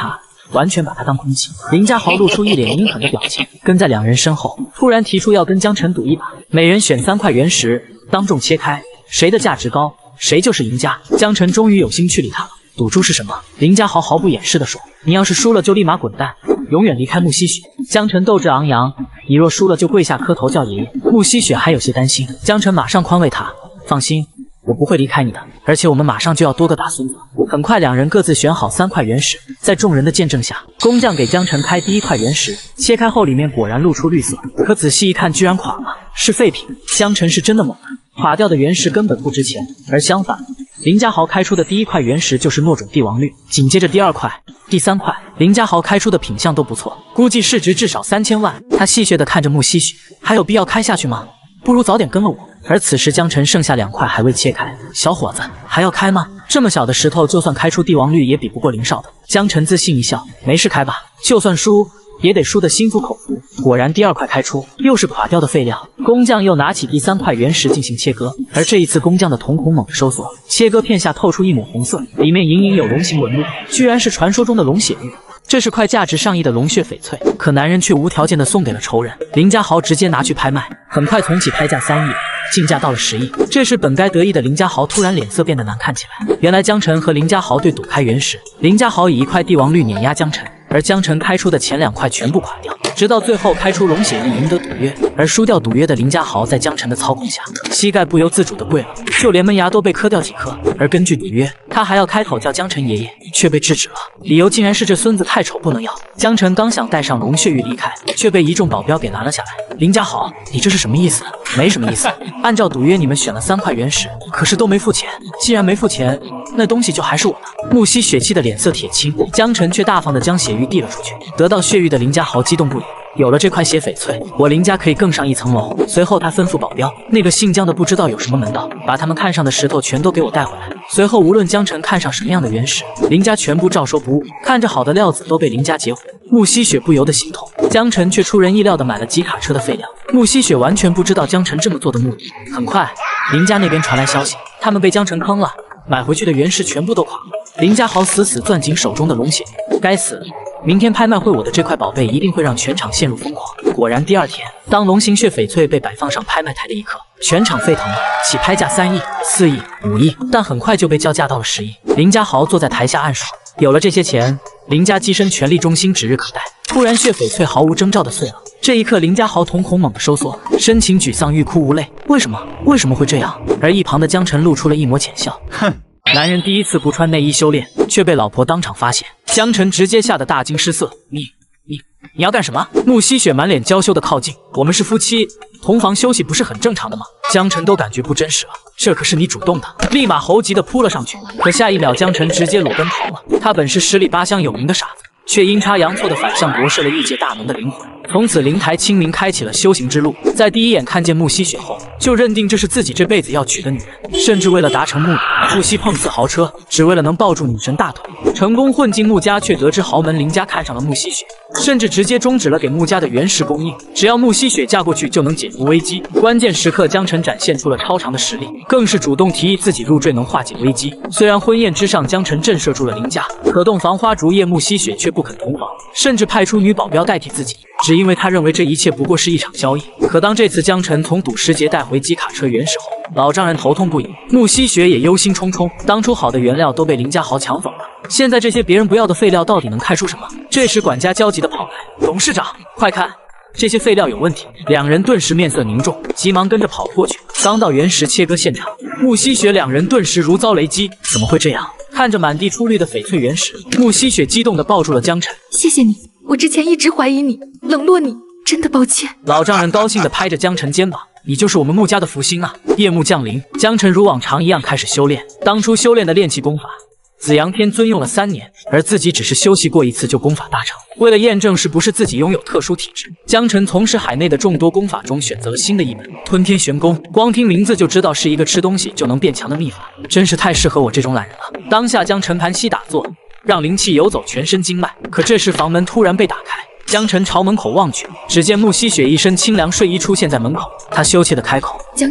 完全把他当空气。林家豪露出一脸阴狠的表情，跟在两人身后，突然提出要跟江晨赌一把，每人选3块原石，当众切开，谁的价值高，谁就是赢家。江晨终于有心去理他了。赌注是什么？林家豪毫不掩饰地说：“你要是输了就立马滚蛋，永远离开木西雪。”江晨斗志昂扬：“你若输了就跪下磕头叫爷爷。”木西雪还有些担心，江晨马上宽慰他：“放心，我不会离开你的，而且我们马上就要多个大孙子。”很快，两人各自选好3块原石，在众人的见证下，工匠给江晨开第1块原石，切开后里面果然露出绿色，可仔细一看居然垮了，是废品。江晨是真的猛啊！垮掉的原石根本不值钱，而相反，林家豪开出的第1块原石就是糯种帝王绿，紧接着第2块、第3块，林家豪开出的品相都不错，估计市值至少3000万。他戏谑地看着木西雪，还有必要开下去吗？不如早点跟了我。而此时江晨剩下2块还未切开，小伙子还要开吗？这么小的石头，就算开出帝王绿也比不过林少的。江晨自信一笑，没事开吧，就算输也得输得心服口服。果然第2块开出，又是垮掉的废料。工匠又拿起第3块原石进行切割，而这一次工匠的瞳孔猛地收缩，切割片下透出一抹红色，里面隐隐有龙形纹路，居然是传说中的龙血玉。这是块价值上亿的龙血翡翠，可男人却无条件的送给了仇人。林家豪直接拿去拍卖，很快从起拍价3亿，竞价到了10亿。这时本该得意的林家豪突然脸色变得难看起来。原来江晨和林家豪对赌开原石，林家豪以1块帝王绿碾压江晨，而江晨开出的前2块全部垮掉，直到最后开出龙血玉赢得赌约。而输掉赌约的林家豪在江晨的操控下，膝盖不由自主的跪了，就连门牙都被磕掉几颗。而根据赌约，他还要开口叫江晨爷爷，却被制止了，理由竟然是这孙子太丑不能要。江晨刚想带上龙血玉离开，却被一众保镖给拦了下来。林家豪，你这是什么意思？没什么意思，按照赌约你们选了3块原石，可是都没付钱，既然没付钱，那东西就还是我的。木西血气的脸色铁青，江晨却大方的将血玉递了出去。得到血玉的林家豪激动不已，有了这块血翡翠，我林家可以更上一层楼。随后他吩咐保镖，那个姓江的不知道有什么门道，把他们看上的石头全都给我带回来。随后无论江晨看上什么样的原石，林家全部照收不误。看着好的料子都被林家截毁，木西雪不由得心痛。江晨却出人意料的买了几卡车的废料，木西雪完全不知道江晨这么做的目的。很快，林家那边传来消息，他们被江晨坑了，买回去的原石全部都垮了。林家豪死死攥紧手中的龙血，该死！明天拍卖会我的这块宝贝一定会让全场陷入疯狂。果然第2天，当龙形血翡翠被摆放上拍卖台的一刻，全场沸腾了，起拍价3亿、4亿、5亿，但很快就被叫价到了10亿。林家豪坐在台下暗爽，有了这些钱，林家跻身权力中心指日可待。突然血翡翠毫无征兆的碎了，这一刻林家豪瞳孔猛地收缩，神情沮丧，欲哭无泪。为什么？为什么会这样？而一旁的江晨露出了一抹浅笑，哼。男人第一次不穿内衣修炼，却被老婆当场发现，江晨直接吓得大惊失色。你要干什么？木西雪满脸娇羞的靠近，我们是夫妻，同房休息不是很正常的吗？江晨都感觉不真实了，这可是你主动的，立马猴急的扑了上去。可下一秒，江晨直接裸奔逃了。他本是十里八乡有名的傻子，却阴差阳错的反向夺舍了异界大能的灵魂。从此灵台清明开启了修行之路，在第一眼看见木西雪后，就认定这是自己这辈子要娶的女人，甚至为了达成目的，不惜碰瓷豪车，只为了能抱住女神大腿。成功混进木家，却得知豪门林家看上了木西雪，甚至直接终止了给木家的原石供应，只要木西雪嫁过去就能解除危机。关键时刻，江晨展现出了超常的实力，更是主动提议自己入赘能化解危机。虽然婚宴之上江晨震慑住了林家，可洞房花烛夜木西雪却不肯同房，甚至派出女保镖代替自己，只因为他认为这一切不过是一场交易。可当这次江晨从赌石节带回几卡车原石后，老丈人头痛不已，木西雪也忧心忡忡。当初好的原料都被林家豪抢走了，现在这些别人不要的废料到底能开出什么？这时管家焦急地跑来，董事长，快看，这些废料有问题！两人顿时面色凝重，急忙跟着跑过去。刚到原石切割现场，木西雪两人顿时如遭雷击，怎么会这样？看着满地出绿的翡翠原石，木西雪激动地抱住了江晨。 谢谢你，我之前一直怀疑你，冷落你，真的抱歉。 老丈人高兴地拍着江晨肩膀，你就是我们木家的福星啊！夜幕降临，江晨如往常一样开始修炼。当初修炼的炼气功法，紫阳天尊用了3年，而自己只是修习过1次就功法大成。为了验证是不是自己拥有特殊体质，江晨从识海内的众多功法中选择了新的一门吞天玄功。光听名字就知道是一个吃东西就能变强的秘法，真是太适合我这种懒人了。当下将晨盘膝打坐，让灵气游走全身经脉。可这时房门突然被打开，江晨朝门口望去，只见木西雪一身清凉睡衣出现在门口。他羞怯地开口：“ 江晨，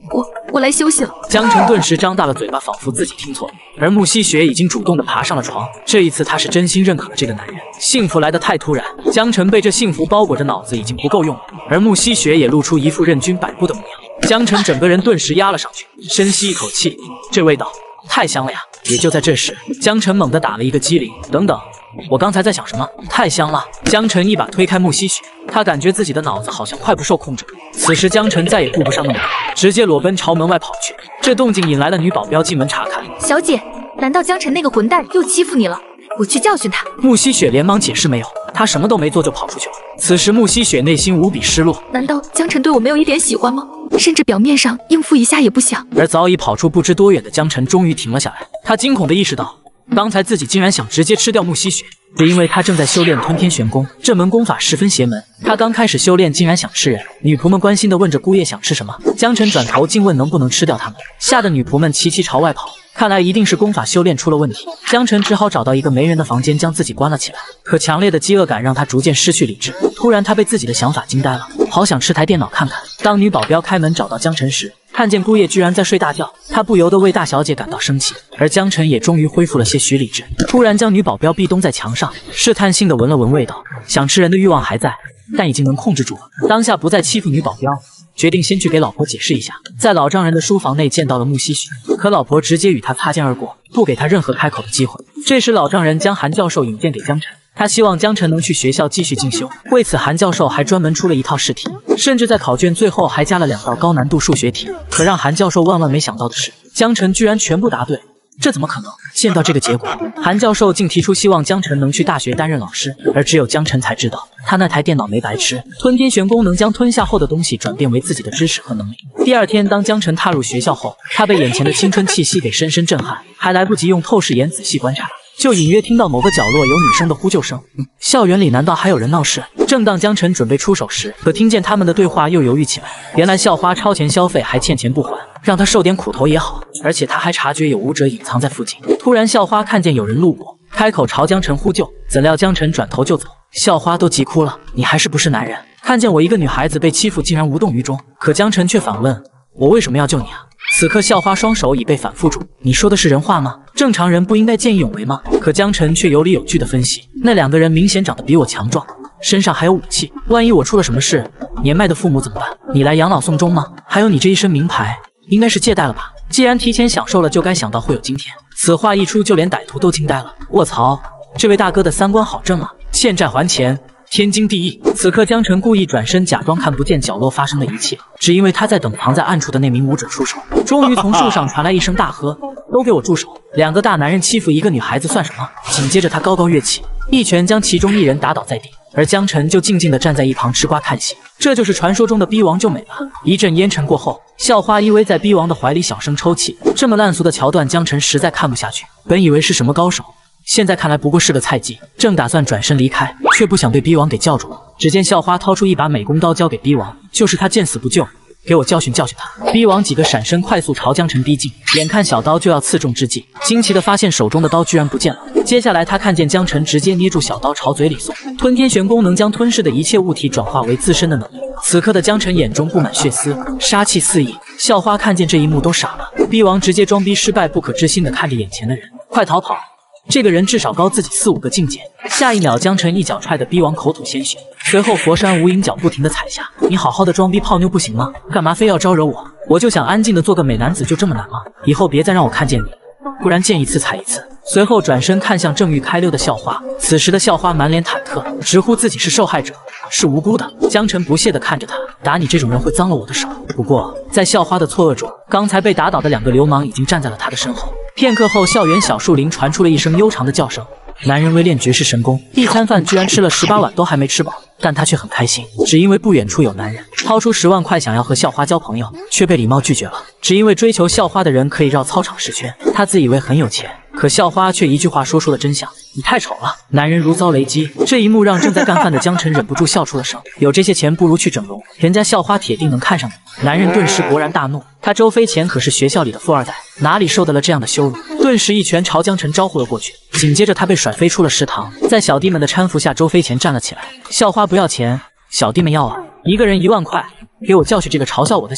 我来休息了。 江晨顿时张大了嘴巴，仿佛自己听错了。而穆希雪已经主动的爬上了床，这一次她是真心认可了这个男人。幸福来得太突然，江晨被这幸福包裹着，脑子已经不够用了。而穆希雪也露出一副任君摆布的模样。江晨整个人顿时压了上去，深吸一口气，这味道太香了呀！也就在这时，江晨猛地打了一个激灵，等等，我刚才在想什么？太香了！江晨一把推开穆希雪，他感觉自己的脑子好像快不受控制了。此时江晨再也顾不上那么多，直接裸奔朝门外跑去。这动静引来了女保镖进门查看。 小姐，难道江晨那个混蛋又欺负你了？我去教训他。 穆希雪连忙解释没有，她什么都没做就跑出去了。此时穆希雪内心无比失落， 难道江晨对我没有一点喜欢吗？甚至表面上应付一下也不想。 而早已跑出不知多远的江晨终于停了下来，他惊恐地意识到，刚才自己竟然想直接吃掉穆希雪，只因为他正在修炼吞天玄功，这门功法十分邪门。他刚开始修炼竟然想吃人，女仆们关心地问着姑爷想吃什么，江晨转头竟问能不能吃掉他们，吓得女仆们齐齐朝外跑。看来一定是功法修炼出了问题，江晨只好找到一个没人的房间将自己关了起来。可强烈的饥饿感让他逐渐失去理智，突然他被自己的想法惊呆了，好想吃台电脑看看。当女保镖开门找到江晨时，看见姑爷居然在睡大觉，他不由得为大小姐感到生气。而江晨也终于恢复了些许理智，突然将女保镖壁咚在墙上，试探性的闻了闻味道，想吃人的欲望还在，但已经能控制住了。当下不再欺负女保镖，决定先去给老婆解释一下。在老丈人的书房内见到了穆希雪，可老婆直接与他擦肩而过，不给他任何开口的机会。这时老丈人将韩教授引荐给江晨，他希望江晨能去学校继续进修。为此韩教授还专门出了一套试题，甚至在考卷最后还加了2道高难度数学题。可让韩教授万万没想到的是，江晨居然全部答对。这怎么可能？见到这个结果，韩教授竟提出希望江晨能去大学担任老师，而只有江晨才知道，他那台电脑没白吃，吞天玄功能将吞下后的东西转变为自己的知识和能力。第二天，当江晨踏入学校后，他被眼前的青春气息给深深震撼，还来不及用透视眼仔细观察，就隐约听到某个角落有女生的呼救声。校园里难道还有人闹事？正当江晨准备出手时，可听见他们的对话又犹豫起来。原来校花超前消费还欠钱不还，让他受点苦头也好。而且他还察觉有武者隐藏在附近。突然校花看见有人路过，开口朝江晨呼救，怎料江晨转头就走。校花都急哭了，你还是不是男人？看见我一个女孩子被欺负竟然无动于衷。可江晨却反问，我为什么要救你啊？此刻校花双手已被反缚住，你说的是人话吗？正常人不应该见义勇为吗？可江晨却有理有据的分析，那2个人明显长得比我强壮，身上还有武器，万一我出了什么事，年迈的父母怎么办？你来养老送终吗？还有你这一身名牌，应该是借贷了吧？既然提前享受了，就该想到会有今天。此话一出，就连歹徒都惊呆了。卧槽，这位大哥的三观好正啊！欠债还钱，天经地义。此刻江晨故意转身，假装看不见角落发生的一切，只因为他在等藏在暗处的那名武者出手。终于从树上传来一声大喝，都给我住手！2个大男人欺负一个女孩子算什么？紧接着他高高跃起，一拳将其中一人打倒在地，而江晨就静静地站在一旁吃瓜看戏。这就是传说中的逼王救美吧？一阵烟尘过后，校花依偎在逼王的怀里小声抽泣。这么烂俗的桥段，江晨实在看不下去。本以为是什么高手，现在看来不过是个菜鸡。正打算转身离开，却不想被逼王给叫住了。只见校花掏出一把美工刀交给逼王，就是他见死不救，给我教训教训他！逼王几个闪身快速朝江晨逼近，眼看小刀就要刺中之际，惊奇的发现手中的刀居然不见了。接下来他看见江晨直接捏住小刀朝嘴里送。吞天玄功能将吞噬的一切物体转化为自身的能力。此刻的江晨眼中布满血丝，杀气四溢。校花看见这一幕都傻了，逼王直接装逼失败，不可置信的看着眼前的人，快逃跑！这个人至少高自己4、5个境界。下一秒，江晨一脚踹得逼王口吐鲜血，随后佛山无影脚不停地踩下。你好好的装逼泡妞不行吗？干嘛非要招惹我？我就想安静的做个美男子，就这么难吗？以后别再让我看见你，不然见一次踩一次。随后转身看向正欲开溜的校花，此时的校花满脸忐忑，直呼自己是受害者，是无辜的。江晨不屑地看着他，打你这种人会脏了我的手。不过在校花的错愕中，刚才被打倒的2个流氓已经站在了他的身后。片刻后，校园小树林传出了一声悠长的叫声。男人为练绝世神功，一餐饭居然吃了18碗都还没吃饱，但他却很开心，只因为不远处有男人掏出10万块想要和校花交朋友，却被礼貌拒绝了。只因为追求校花的人可以绕操场10圈，他自以为很有钱，可校花却一句话说出了真相：你太丑了。男人如遭雷击，这一幕让正在干饭的江晨忍不住笑出了声。有这些钱不如去整容，人家校花铁定能看上你。男人顿时勃然大怒，他周飞前可是学校里的富二代，哪里受得了这样的羞辱？顿时一拳朝江晨招呼了过去，紧接着他被甩飞出了食堂。在小弟们的搀扶下，周飞前站了起来。校花不要钱，小弟们要啊！一个人1万块，给我教训这个嘲笑我的小子。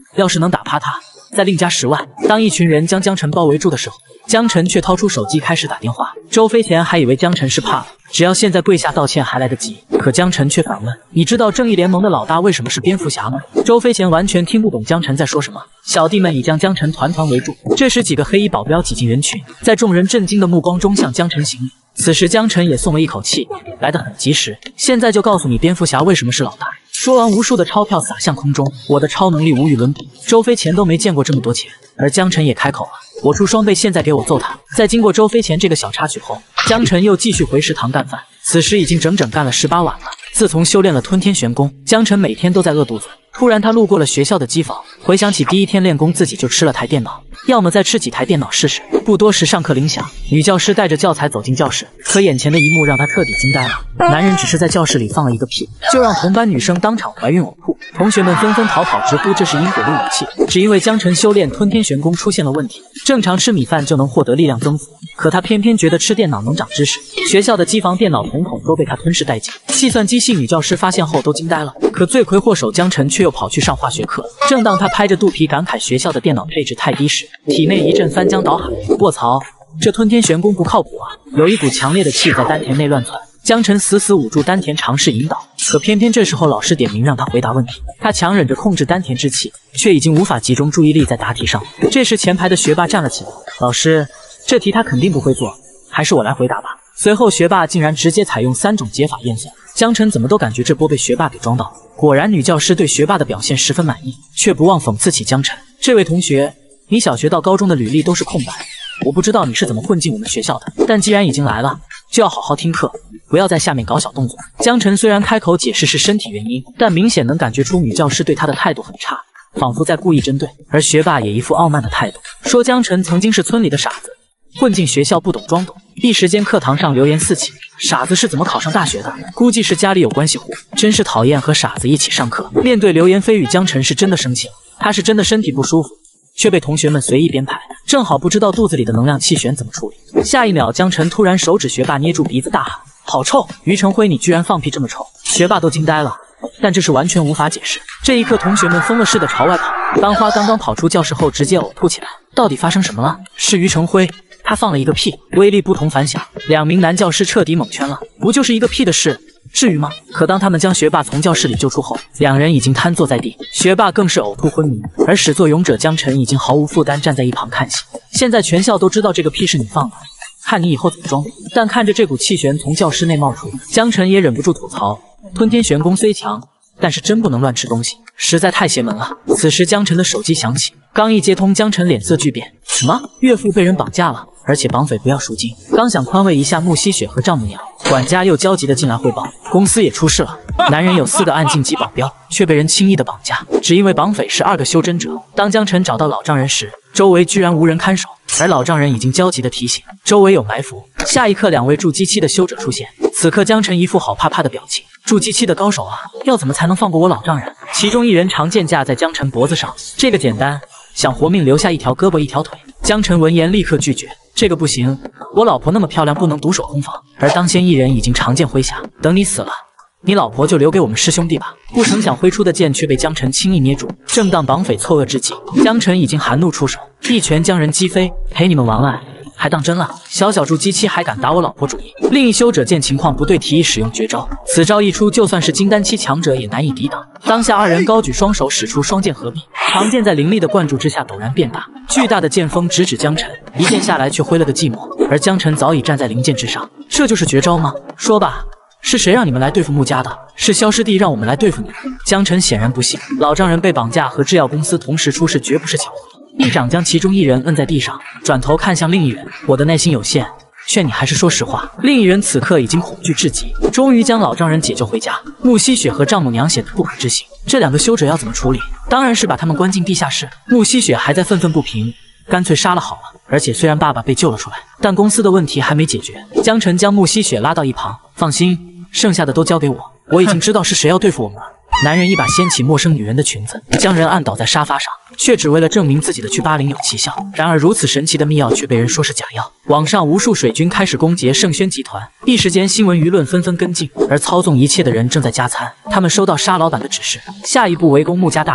要是能打趴他，再另加10万。当一群人将江晨包围住的时候，江晨却掏出手机开始打电话。周飞贤还以为江晨是怕了，只要现在跪下道歉还来得及。可江晨却反问：“你知道正义联盟的老大为什么是蝙蝠侠吗？”周飞贤完全听不懂江晨在说什么。小弟们已将江晨团团围住。这时，几个黑衣保镖挤进人群，在众人震惊的目光中向江晨行礼。此时，江晨也松了一口气，来得很及时。现在就告诉你，蝙蝠侠为什么是老大。说完，无数的钞票洒向空中。我的超能力无与伦比，周飞前都没见过这么多钱。而江晨也开口了：“我出双倍，现在给我揍他！”在经过周飞前这个小插曲后，江晨又继续回食堂干饭。此时已经整整干了18晚了。自从修炼了吞天玄功，江晨每天都在饿肚子。突然，他路过了学校的机房，回想起第一天练功自己就吃了台电脑，要么再吃几台电脑试试。不多时，上课铃响，女教师带着教材走进教室，可眼前的一幕让她彻底惊呆了。男人只是在教室里放了一个屁，就让同班女生当场怀孕呕吐，同学们纷纷逃跑，直呼这是因果的武器。只因为江晨修炼吞天玄功出现了问题，正常吃米饭就能获得力量增幅，可他偏偏觉得吃电脑能长知识。学校的机房电脑统统都被他吞噬殆尽。计算机系女教师发现后都惊呆了，可罪魁祸首江晨却又跑去上化学课。正当他拍着肚皮感慨学校的电脑配置太低时，体内一阵翻江倒海。卧槽，这吞天玄功不靠谱啊！有一股强烈的气在丹田内乱窜。江晨死死捂住丹田，尝试引导，可偏偏这时候老师点名让他回答问题，他强忍着控制丹田之气，却已经无法集中注意力在答题上。这时前排的学霸站了起来：“老师，这题他肯定不会做，还是我来回答吧。”随后学霸竟然直接采用3种解法验算，江晨怎么都感觉这波被学霸给装到了。果然，女教师对学霸的表现十分满意，却不忘讽刺起江晨：“这位同学，你小学到高中的履历都是空白，我不知道你是怎么混进我们学校的，但既然已经来了，就要好好听课，不要在下面搞小动作。”江晨虽然开口解释是身体原因，但明显能感觉出女教师对他的态度很差，仿佛在故意针对。而学霸也一副傲慢的态度，说江晨曾经是村里的傻子，混进学校不懂装懂。一时间课堂上流言四起，傻子是怎么考上大学的？估计是家里有关系户，真是讨厌和傻子一起上课。面对流言蜚语，江晨是真的生气了，他是真的身体不舒服，却被同学们随意编排，正好不知道肚子里的能量气旋怎么处理。下一秒，江晨突然手指学霸，捏住鼻子大喊：“好臭！于成辉，你居然放屁这么臭！”学霸都惊呆了，但这是完全无法解释。这一刻，同学们疯了似的朝外跑。班花刚刚跑出教室后直接呕吐起来，到底发生什么了？是于成辉，他放了一个屁，威力不同凡响。2名男教师彻底蒙圈了，不就是一个屁的事，至于吗？可当他们将学霸从教室里救出后，2人已经瘫坐在地，学霸更是呕吐昏迷，而始作俑者江晨已经毫无负担站在一旁看戏。现在全校都知道这个屁是你放的，看你以后怎么装。但看着这股气旋从教室内冒出，江晨也忍不住吐槽：吞天玄功虽强，但是真不能乱吃东西，实在太邪门了。此时江晨的手机响起，刚一接通，江晨脸色巨变：什么？岳父被人绑架了，而且绑匪不要赎金。刚想宽慰一下穆希雪和丈母娘，管家又焦急地进来汇报，公司也出事了，男人有4个暗禁级保镖，却被人轻易的绑架，只因为绑匪是2个修真者。当江晨找到老丈人时，周围居然无人看守，而老丈人已经焦急地提醒周围有埋伏。下一刻，2位筑基期的修者出现，此刻江晨一副好怕怕的表情。筑基期的高手啊，要怎么才能放过我老丈人？其中一人长剑架在江晨脖子上，这个简单，想活命留下1条胳膊1条腿。江晨闻言立刻拒绝，这个不行，我老婆那么漂亮，不能独守空房。而当先一人已经长剑挥下，等你死了，你老婆就留给我们师兄弟吧。不成想挥出的剑却被江晨轻易捏住。正当绑匪错愕之际，江晨已经含怒出手，一拳将人击飞。陪你们玩玩还当真了？小小筑基期还敢打我老婆主意？另一修者见情况不对，提议使用绝招。此招一出，就算是金丹期强者也难以抵挡。当下2人高举双手，使出双剑合璧，长剑在灵力的灌注之下陡然变大，巨大的剑锋直指江晨，一剑下来却挥了个寂寞。而江晨早已站在灵剑之上，这就是绝招吗？说吧，是谁让你们来对付穆家的？是萧师弟让我们来对付你。江晨显然不信，老丈人被绑架和制药公司同时出事绝不是巧合。一掌将其中1人摁在地上，转头看向另一人：我的耐心有限，劝你还是说实话。另一人此刻已经恐惧至极，终于将老丈人解救回家。穆希雪和丈母娘显得不可置信，这2个修者要怎么处理？当然是把他们关进地下室。穆希雪还在愤愤不平，干脆杀了好了。而且虽然爸爸被救了出来，但公司的问题还没解决。江晨将穆希雪拉到一旁，放心，剩下的都交给我，我已经知道是谁要对付我们了。男人一把掀起陌生女人的裙子，将人按倒在沙发上，却只为了证明自己的去80有奇效。然而如此神奇的秘药却被人说是假药。网上无数水军开始攻讦盛轩集团，一时间新闻舆论纷纷跟进，而操纵一切的人正在加餐。他们收到沙老板的指示，下一步围攻穆家大宅。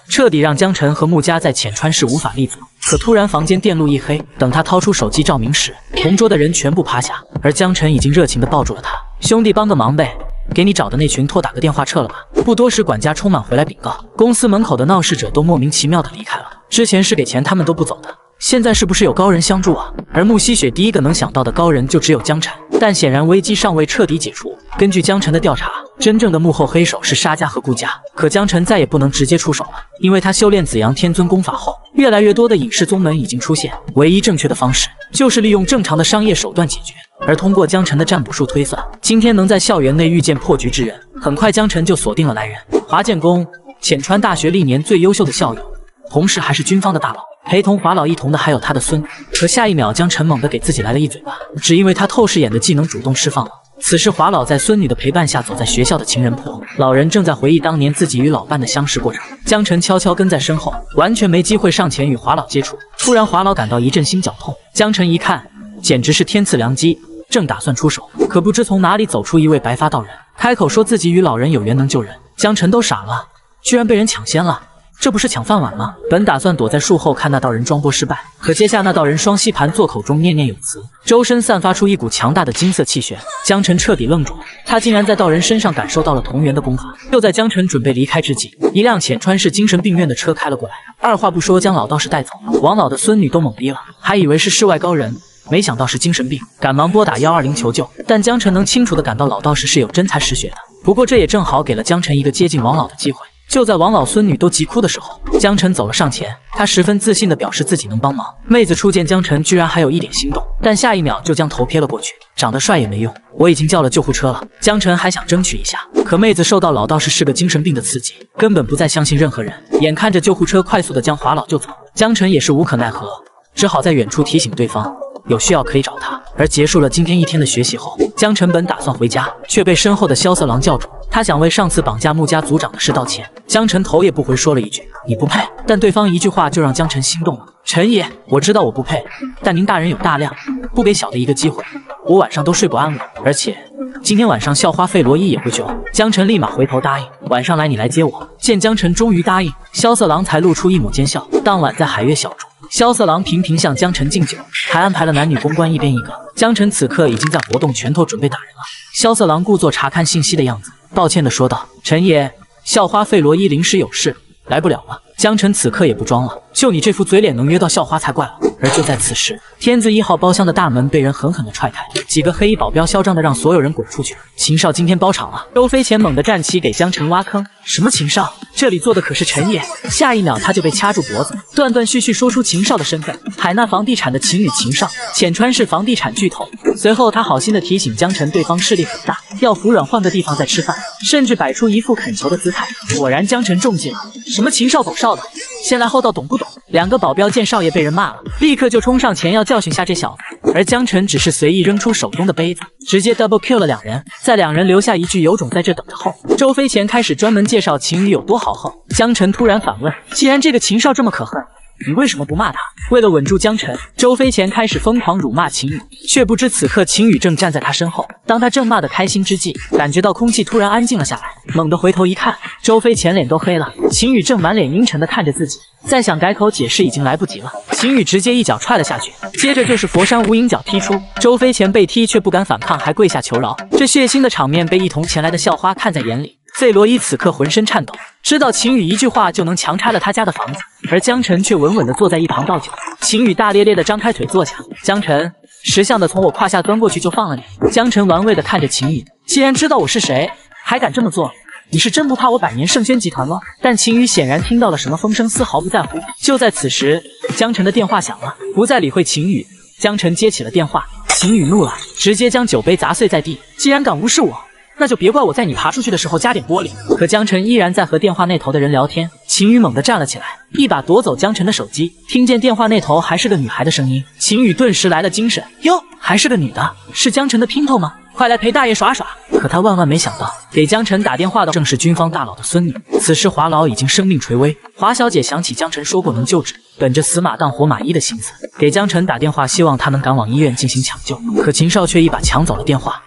彻底让江晨和穆家在浅川市无法立足。可突然房间电路一黑，等他掏出手机照明时，同桌的人全部趴下，而江晨已经热情地抱住了他。兄弟帮个忙呗，给你找的那群托打个电话撤了吧。不多时，管家冲满回来禀告，公司门口的闹事者都莫名其妙地离开了。之前是给钱他们都不走的，现在是不是有高人相助啊？而穆希雪第一个能想到的高人就只有江晨，但显然危机尚未彻底解除。根据江晨的调查，真正的幕后黑手是沙家和顾家，可江晨再也不能直接出手了，因为他修炼紫阳天尊功法后，越来越多的隐世宗门已经出现，唯一正确的方式就是利用正常的商业手段解决。而通过江晨的占卜术推算，今天能在校园内遇见破局之人，很快江晨就锁定了来人。华建功，浅川大学历年最优秀的校友，同时还是军方的大佬。陪同华老一同的还有他的孙女。可下一秒，江晨猛地给自己来了一嘴巴，只因为他透视眼的技能主动释放了。此时，华老在孙女的陪伴下走在学校的情人坡，老人正在回忆当年自己与老伴的相识过程。江晨悄悄跟在身后，完全没机会上前与华老接触。突然，华老感到一阵心绞痛，江晨一看，简直是天赐良机，正打算出手，可不知从哪里走出一位白发道人，开口说自己与老人有缘能救人。江晨都傻了，居然被人抢先了。这不是抢饭碗吗？本打算躲在树后看那道人装波失败，可接下那道人双吸盘坐口中念念有词，周身散发出一股强大的金色气旋。江晨彻底愣住了，他竟然在道人身上感受到了同源的功法。就在江晨准备离开之际，一辆浅川市精神病院的车开了过来，二话不说将老道士带走。王老的孙女都懵逼了，还以为是世外高人，没想到是精神病，赶忙拨打120求救。但江晨能清楚地感到老道士是有真才实学的，不过这也正好给了江晨一个接近王老的机会。就在王老孙女都急哭的时候，江晨走了上前，他十分自信地表示自己能帮忙。妹子初见江晨，居然还有一点心动，但下一秒就将头撇了过去。长得帅也没用，我已经叫了救护车了。江晨还想争取一下，可妹子受到老道士是个精神病的刺激，根本不再相信任何人。眼看着救护车快速地将华老救走，江晨也是无可奈何，只好在远处提醒对方有需要可以找他。而结束了今天一天的学习后，江晨本打算回家，却被身后的萧色狼叫住。他想为上次绑架穆家族长的事道歉，江晨头也不回说了一句你不配，但对方一句话就让江晨心动了。陈爷，我知道我不配，但您大人有大量，不给小的一个机会，我晚上都睡不安稳，而且今天晚上校花费罗伊也会救。江晨立马回头答应，晚上来你来接我。见江晨终于答应，萧色狼才露出一抹奸笑。当晚在海月小筑，萧色狼频频向江晨敬酒，还安排了男女公关一边一个。江晨此刻已经在活动拳头准备打人了。萧色狼故作查看信息的样子，抱歉地说道：“陈爷，校花费罗伊临时有事，来不了了。”江晨此刻也不装了，就你这副嘴脸，能约到校花才怪了。而就在此时，天字1号包厢的大门被人狠狠地踹开，几个黑衣保镖嚣张地让所有人滚出去。秦少今天包场了。周飞前猛地站起给江晨挖坑，什么秦少？这里坐的可是陈爷。下一秒他就被掐住脖子，断断续续说出秦少的身份：海纳房地产的秦女秦少，浅川市房地产巨头。随后他好心地提醒江晨，对方势力很大，要服软换个地方再吃饭，甚至摆出一副恳求的姿态。果然江晨中计了，什么秦少狗少的，先来后到，懂不懂？两个保镖见少爷被人骂了，立刻就冲上前要教训下这小子，而江晨只是随意扔出手中的杯子，直接 double kill 了两人，在两人留下一句有种在这等着后，周飞前开始专门介绍秦宇有多豪横。江晨突然反问，既然这个秦少这么可恨，你为什么不骂他？为了稳住江晨，周飞前开始疯狂辱骂秦宇，却不知此刻秦宇正站在他身后。当他正骂得开心之际，感觉到空气突然安静了下来，猛地回头一看，周飞前脸都黑了，秦宇正满脸阴沉地看着自己，再想改口解释已经来不及了。秦宇直接一脚踹了下去，接着就是佛山无影脚踢出，周飞前被踢却不敢反抗，还跪下求饶。这血腥的场面被一同前来的校花看在眼里。费罗伊此刻浑身颤抖，知道秦宇一句话就能强拆了他家的房子，而江晨却稳稳地坐在一旁倒酒。秦宇大咧咧地张开腿坐下，江晨，识相的从我胯下钻过去就放了你。江晨玩味地看着秦宇，既然知道我是谁，还敢这么做，你是真不怕我百年圣轩集团吗？但秦宇显然听到了什么风声，丝毫不在乎。就在此时，江晨的电话响了，不再理会秦宇，江晨接起了电话。秦宇怒了，直接将酒杯砸碎在地，既然敢无视我，那就别怪我在你爬出去的时候加点玻璃。可江晨依然在和电话那头的人聊天，秦宇猛地站了起来，一把夺走江晨的手机。听见电话那头还是个女孩的声音，秦宇顿时来了精神。哟，还是个女的，是江晨的姘头吗？快来陪大爷耍耍！可他万万没想到，给江晨打电话的正是军方大佬的孙女。此时华老已经生命垂危，华小姐想起江晨说过能救治，本着死马当活马医的心思，给江晨打电话，希望他能赶往医院进行抢救。可秦少却一把抢走了电话，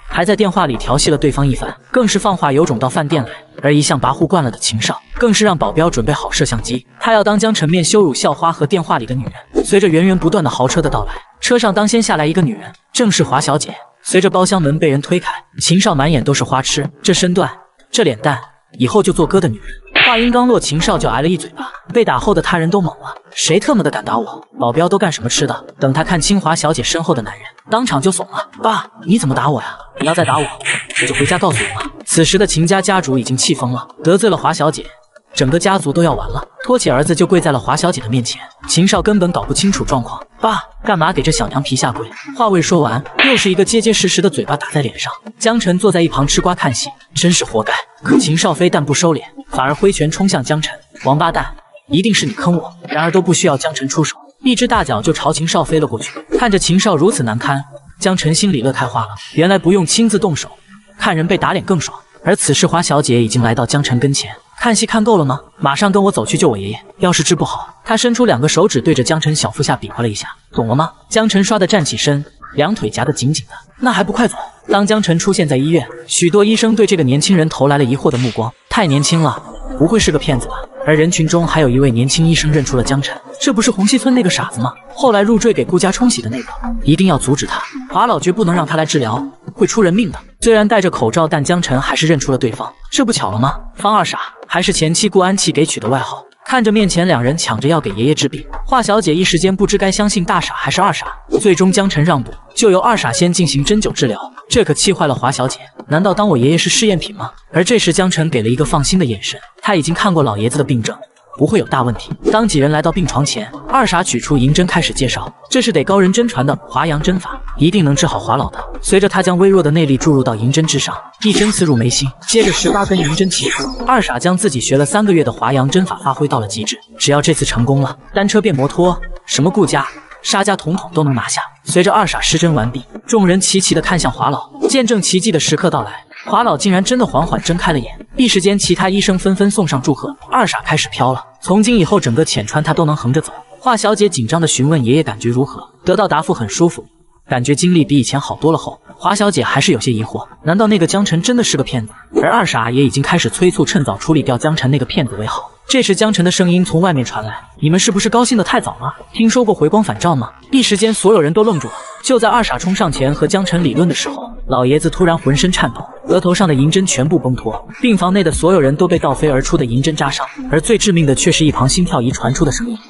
还在电话里调戏了对方一番，更是放话有种到饭店来。而一向跋扈惯了的秦少，更是让保镖准备好摄像机，他要当江晨面羞辱校花和电话里的女人。随着源源不断的豪车的到来，车上当先下来一个女人，正是华小姐。随着包厢门被人推开，秦少满眼都是花痴，这身段，这脸蛋，以后就做哥的女人。话音刚落，秦少就挨了一嘴巴，被打后的他人都懵了，谁特么的敢打我？保镖都干什么吃的？等他看清华小姐身后的男人，当场就怂了。爸，你怎么打我呀？你要再打我，我就回家告诉我妈。此时的秦家家主已经气疯了，得罪了华小姐，整个家族都要完了，拖起儿子就跪在了华小姐的面前。秦少根本搞不清楚状况，爸，干嘛给这小娘皮下跪？话未说完，又是一个结结实实的嘴巴打在脸上。江晨坐在一旁吃瓜看戏，真是活该。可秦少非但不收敛，反而挥拳冲向江晨，王八蛋，一定是你坑我！然而都不需要江晨出手，一只大脚就朝秦少飞了过去。看着秦少如此难堪，江晨心里乐开花了，原来不用亲自动手，看人被打脸更爽。而此时华小姐已经来到江晨跟前，看戏看够了吗？马上跟我走去救我爷爷，要是治不好，她伸出2个手指对着江晨小腹下比划了一下，懂了吗？江晨唰的站起身，两腿夹得紧紧的，那还不快走！当江晨出现在医院，许多医生对这个年轻人投来了疑惑的目光，太年轻了，不会是个骗子吧？而人群中还有一位年轻医生认出了江晨，这不是红溪村那个傻子吗？后来入赘给顾家冲喜的那个，一定要阻止他，华老绝不能让他来治疗，会出人命的。虽然戴着口罩，但江晨还是认出了对方，这不巧了吗？方二傻，还是前妻顾安琪给取的外号。看着面前2人抢着要给爷爷治病，华小姐一时间不知该相信大傻还是二傻，最终江晨让步，就由二傻先进行针灸治疗，这可气坏了华小姐。难道当我爷爷是试验品吗？而这时江晨给了一个放心的眼神，他已经看过老爷子的病症，不会有大问题。当几人来到病床前，二傻取出银针开始介绍，这是得高人真传的华阳针法，一定能治好华老的。随着他将微弱的内力注入到银针之上，一针刺入眉心，接着18根银针齐出。二傻将自己学了3个月的华阳针法发挥到了极致，只要这次成功了，单车变摩托，什么顾家沙家统统都能拿下。随着二傻施针完毕，众人齐齐地看向华老，见证奇迹的时刻到来。华老竟然真的缓缓睁开了眼，一时间其他医生纷纷送上祝贺。二傻开始飘了，从今以后整个浅川他都能横着走。华小姐紧张地询问爷爷感觉如何，得到答复很舒服，感觉精力比以前好多了后，华小姐还是有些疑惑，难道那个江晨真的是个骗子？而二傻也已经开始催促趁早处理掉江晨那个骗子为好。这时江晨的声音从外面传来，你们是不是高兴得太早了？听说过回光返照吗？一时间所有人都愣住了。就在二傻冲上前和江晨理论的时候，老爷子突然浑身颤抖，额头上的银针全部崩脱，病房内的所有人都被倒飞而出的银针扎伤，而最致命的却是一旁心跳仪传出的声音，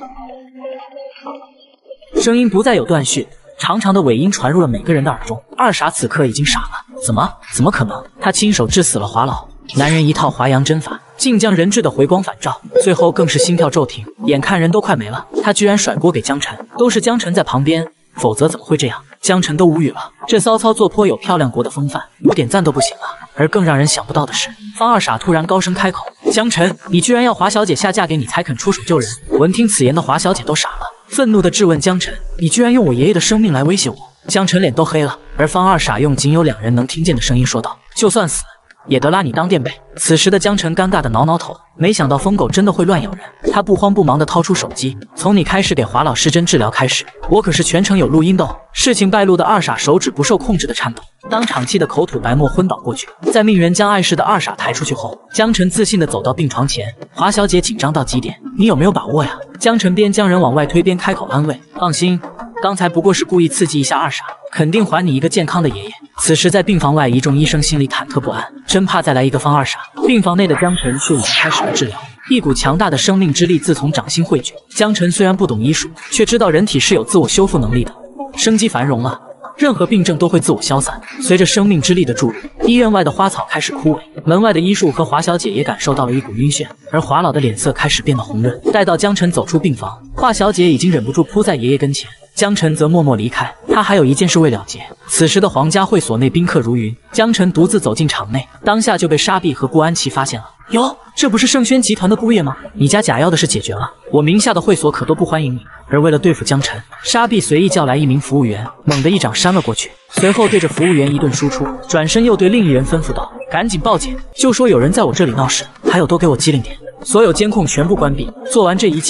声音不再有断续，长长的尾音传入了每个人的耳中。二傻此刻已经傻了，怎么可能？他亲手治死了华老，男人一套华阳针法，竟将人治得回光返照，最后更是心跳骤停，眼看人都快没了，他居然甩锅给江晨，都是江晨在旁边，否则怎么会这样？江晨都无语了，这骚操作颇有漂亮国的风范，不点赞都不行了。而更让人想不到的是，方二傻突然高声开口：江晨，你居然要华小姐下嫁给你才肯出手救人？闻听此言的华小姐都傻了，愤怒地质问江晨：你居然用我爷爷的生命来威胁我？江晨脸都黑了，而方二傻用仅有2人能听见的声音说道：就算死也得拉你当垫背。此时的江晨尴尬的挠挠头，没想到疯狗真的会乱咬人。他不慌不忙地掏出手机，从你开始给华老施针治疗开始，我可是全程有录音的哦。事情败露的二傻手指不受控制的颤抖，当场气得口吐白沫昏倒过去。在命人将碍事的二傻抬出去后，江晨自信地走到病床前，华小姐紧张到极点，你有没有把握呀？江晨边将人往外推边开口安慰，放心，刚才不过是故意刺激一下二傻，肯定还你一个健康的爷爷。此时在病房外，一众医生心里忐忑不安，真怕再来一个方二傻。病房内的江晨却已经开始了治疗，一股强大的生命之力自从掌心汇聚。江晨虽然不懂医术，却知道人体是有自我修复能力的，生机繁荣了，任何病症都会自我消散。随着生命之力的注入，医院外的花草开始枯萎，门外的医术和华小姐也感受到了一股晕眩，而华老的脸色开始变得红润。待到江晨走出病房，华小姐已经忍不住扑在爷爷跟前，江晨则默默离开。他还有一件事未了结。此时的皇家会所内宾客如云，江晨独自走进场内，当下就被沙碧和顾安琪发现了。哟，这不是盛轩集团的姑爷吗？你家假药的事解决了，我名下的会所可都不欢迎你。而为了对付江晨，沙碧随意叫来一名服务员，猛地一掌扇了过去，随后对着服务员一顿输出，转身又对另一人吩咐道：赶紧报警，就说有人在我这里闹事，还有都给我机灵点，所有监控全部关闭。做完这一切，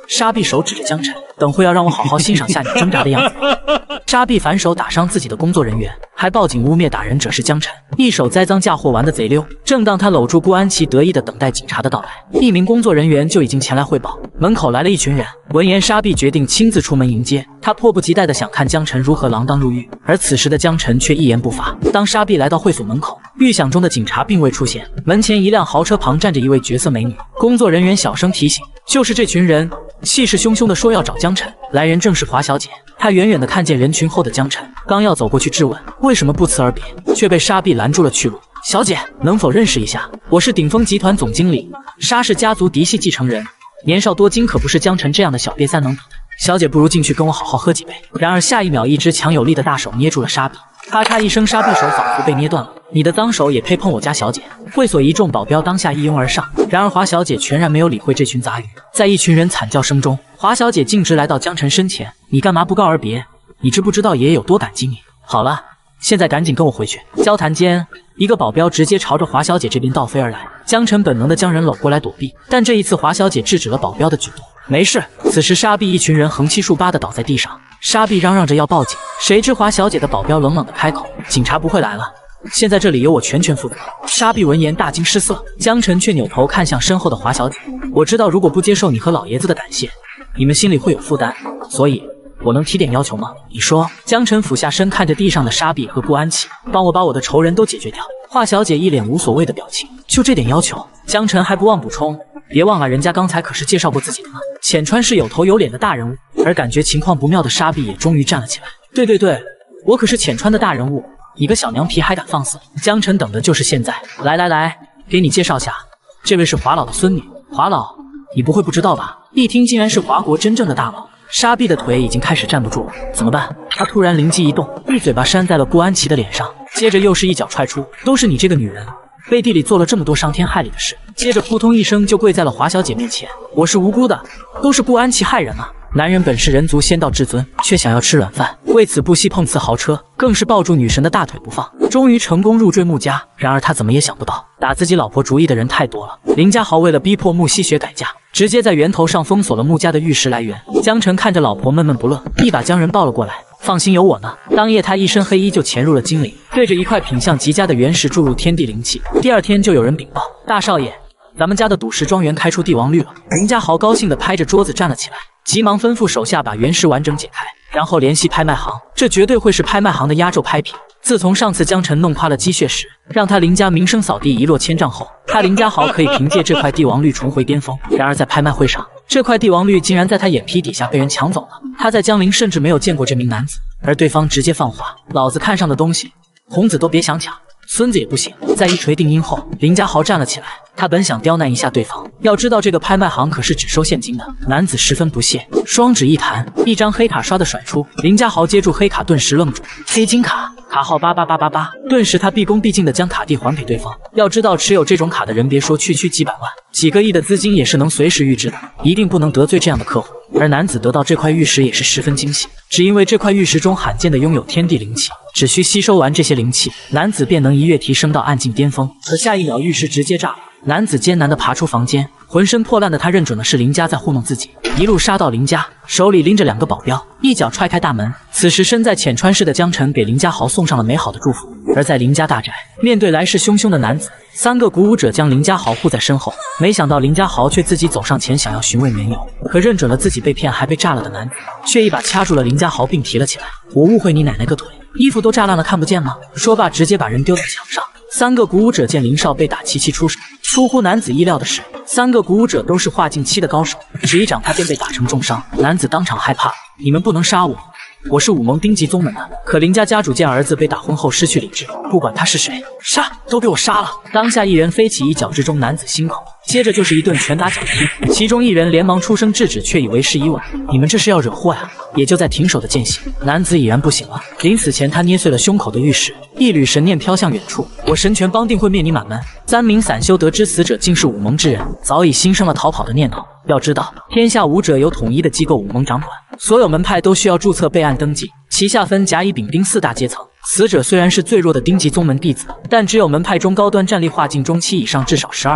沙碧手指着江晨，等会要让我好好欣赏下你挣扎的样子。沙碧反手打伤自己的工作人员，还报警污蔑打人者是江晨，一手栽赃嫁祸玩的贼溜。正当他搂住顾安琪，得意地等待警察的到来，一名工作人员就已经前来汇报，门口来了一群人。闻言，沙碧决定亲自出门迎接。他迫不及待地想看江晨如何锒铛入狱，而此时的江晨却一言不发。当沙碧来到会所门口，预想中的警察并未出现，门前一辆豪车旁站着一位绝色美女。工作人员小声提醒，就是这群人，气势汹汹地说要找江晨。来人正是华小姐。她远远地看见人群后的江晨，刚要走过去质问为什么不辞而别，却被沙碧拦住了去路。小姐，能否认识一下？我是鼎丰集团总经理，沙氏家族嫡系继承人。年少多金可不是江晨这样的小瘪三能得的。小姐，不如进去跟我好好喝几杯。然而下一秒，一只强有力的大手捏住了沙碧，咔嚓一声，沙碧手仿佛被捏断了。你的脏手也配碰我家小姐？会所一众保镖当下一拥而上，然而华小姐全然没有理会这群杂鱼。在一群人惨叫声中，华小姐径直来到江晨身前，你干嘛不告而别？你知不知道爷爷有多感激你？好了，现在赶紧跟我回去。交谈间，一个保镖直接朝着华小姐这边倒飞而来，江晨本能的将人搂过来躲避，但这一次华小姐制止了保镖的举动。没事。此时沙碧一群人横七竖八的倒在地上，沙碧嚷嚷着要报警，谁知华小姐的保镖冷冷的开口，警察不会来了，现在这里由我全权负责。沙碧闻言大惊失色，江晨却扭头看向身后的华小姐，我知道如果不接受你和老爷子的感谢，你们心里会有负担，所以我能提点要求吗？你说。江晨俯下身看着地上的沙碧和顾安琪，帮我把我的仇人都解决掉。华小姐一脸无所谓的表情，就这点要求？江晨还不忘补充，别忘了人家刚才可是介绍过自己的呢。浅川是有头有脸的大人物，而感觉情况不妙的沙碧也终于站了起来。对，我可是浅川的大人物，你个小娘皮还敢放肆？江晨等的就是现在。来，给你介绍下，这位是华老的孙女。华老，你不会不知道吧？一听竟然是华国真正的大佬。沙碧的腿已经开始站不住了，怎么办？他突然灵机一动，一嘴巴扇在了顾安琪的脸上，接着又是一脚踹出，都是你这个女人，背地里做了这么多伤天害理的事。接着扑通一声就跪在了华小姐面前，我是无辜的，都是顾安琪害人啊。男人本是人族先到至尊，却想要吃软饭，为此不惜碰瓷豪车，更是抱住女神的大腿不放，终于成功入赘穆家。然而他怎么也想不到，打自己老婆主意的人太多了。林家豪为了逼迫穆希雪改嫁，直接在源头上封锁了穆家的玉石来源。江晨看着老婆闷闷不乐，一把将人抱了过来，放心有我呢。当夜他一身黑衣就潜入了精灵，对着一块品相极佳的原石注入天地灵气。第二天就有人禀报，大少爷，咱们家的赌石庄园开出帝王绿了。林家豪高兴地拍着桌子站了起来，急忙吩咐手下把原石完整解开，然后联系拍卖行，这绝对会是拍卖行的压轴拍品。自从上次江晨弄垮了积血石，让他林家名声扫地一落千丈后，他林家豪可以凭借这块帝王绿重回巅峰。然而在拍卖会上，这块帝王绿竟然在他眼皮底下被人抢走了。他在江陵甚至没有见过这名男子，而对方直接放话，老子看上的东西，孔子都别想抢，孙子也不行。在一锤定音后，林家豪站了起来，他本想刁难一下对方，要知道这个拍卖行可是只收现金的。男子十分不屑，双指一弹，一张黑卡刷的甩出。林家豪接住黑卡，顿时愣住，黑金卡，卡号888888。顿时他毕恭毕敬地将卡地还给对方。要知道持有这种卡的人，别说区几百万，几个亿的资金也是能随时预支的，一定不能得罪这样的客户。而男子得到这块玉石也是十分惊喜，只因为这块玉石中罕见的拥有天地灵气，只需吸收完这些灵气，男子便能一跃提升到暗境巅峰。可下一秒玉石直接炸了，男子艰难地爬出房间，浑身破烂的他认准了是林家在糊弄自己，一路杀到林家，手里拎着2个保镖，一脚踹开大门。此时身在浅川市的江晨给林家豪送上了美好的祝福。而在林家大宅，面对来势汹汹的男子，3个鼓舞者将林家豪护在身后，没想到林家豪却自己走上前想要询问缘由，可认准了自己被骗还被炸了的男子，却一把掐住了林家豪并提了起来，我误会你奶奶个腿，衣服都炸烂了看不见吗？说罢直接把人丢在墙上。3个鼓舞者见林少被打齐齐出手，出乎男子意料的是，3个鼓舞者都是化境期的高手，只一掌他便被打成重伤。男子当场害怕，你们不能杀我，我是武蒙丁级宗门的。可林家家主见儿子被打昏后失去理智，不管他是谁，杀，都给我杀了！当下一人飞起，一脚之中男子心口，接着就是一顿拳打脚踢，其中一人连忙出声制止，却以为是意外。你们这是要惹祸呀！也就在停手的间隙，男子已然不行了。临死前，他捏碎了胸口的玉石，一缕神念飘向远处。我神拳帮定会灭你满门。3名散修得知死者竟是武蒙之人，早已心生了逃跑的念头。要知道，天下武者由统一的机构武蒙掌管，所有门派都需要注册备案登记，旗下分甲乙丙丁4大阶层。死者虽然是最弱的丁级宗门弟子，但只有门派中高端战力化境中期以上至少12人。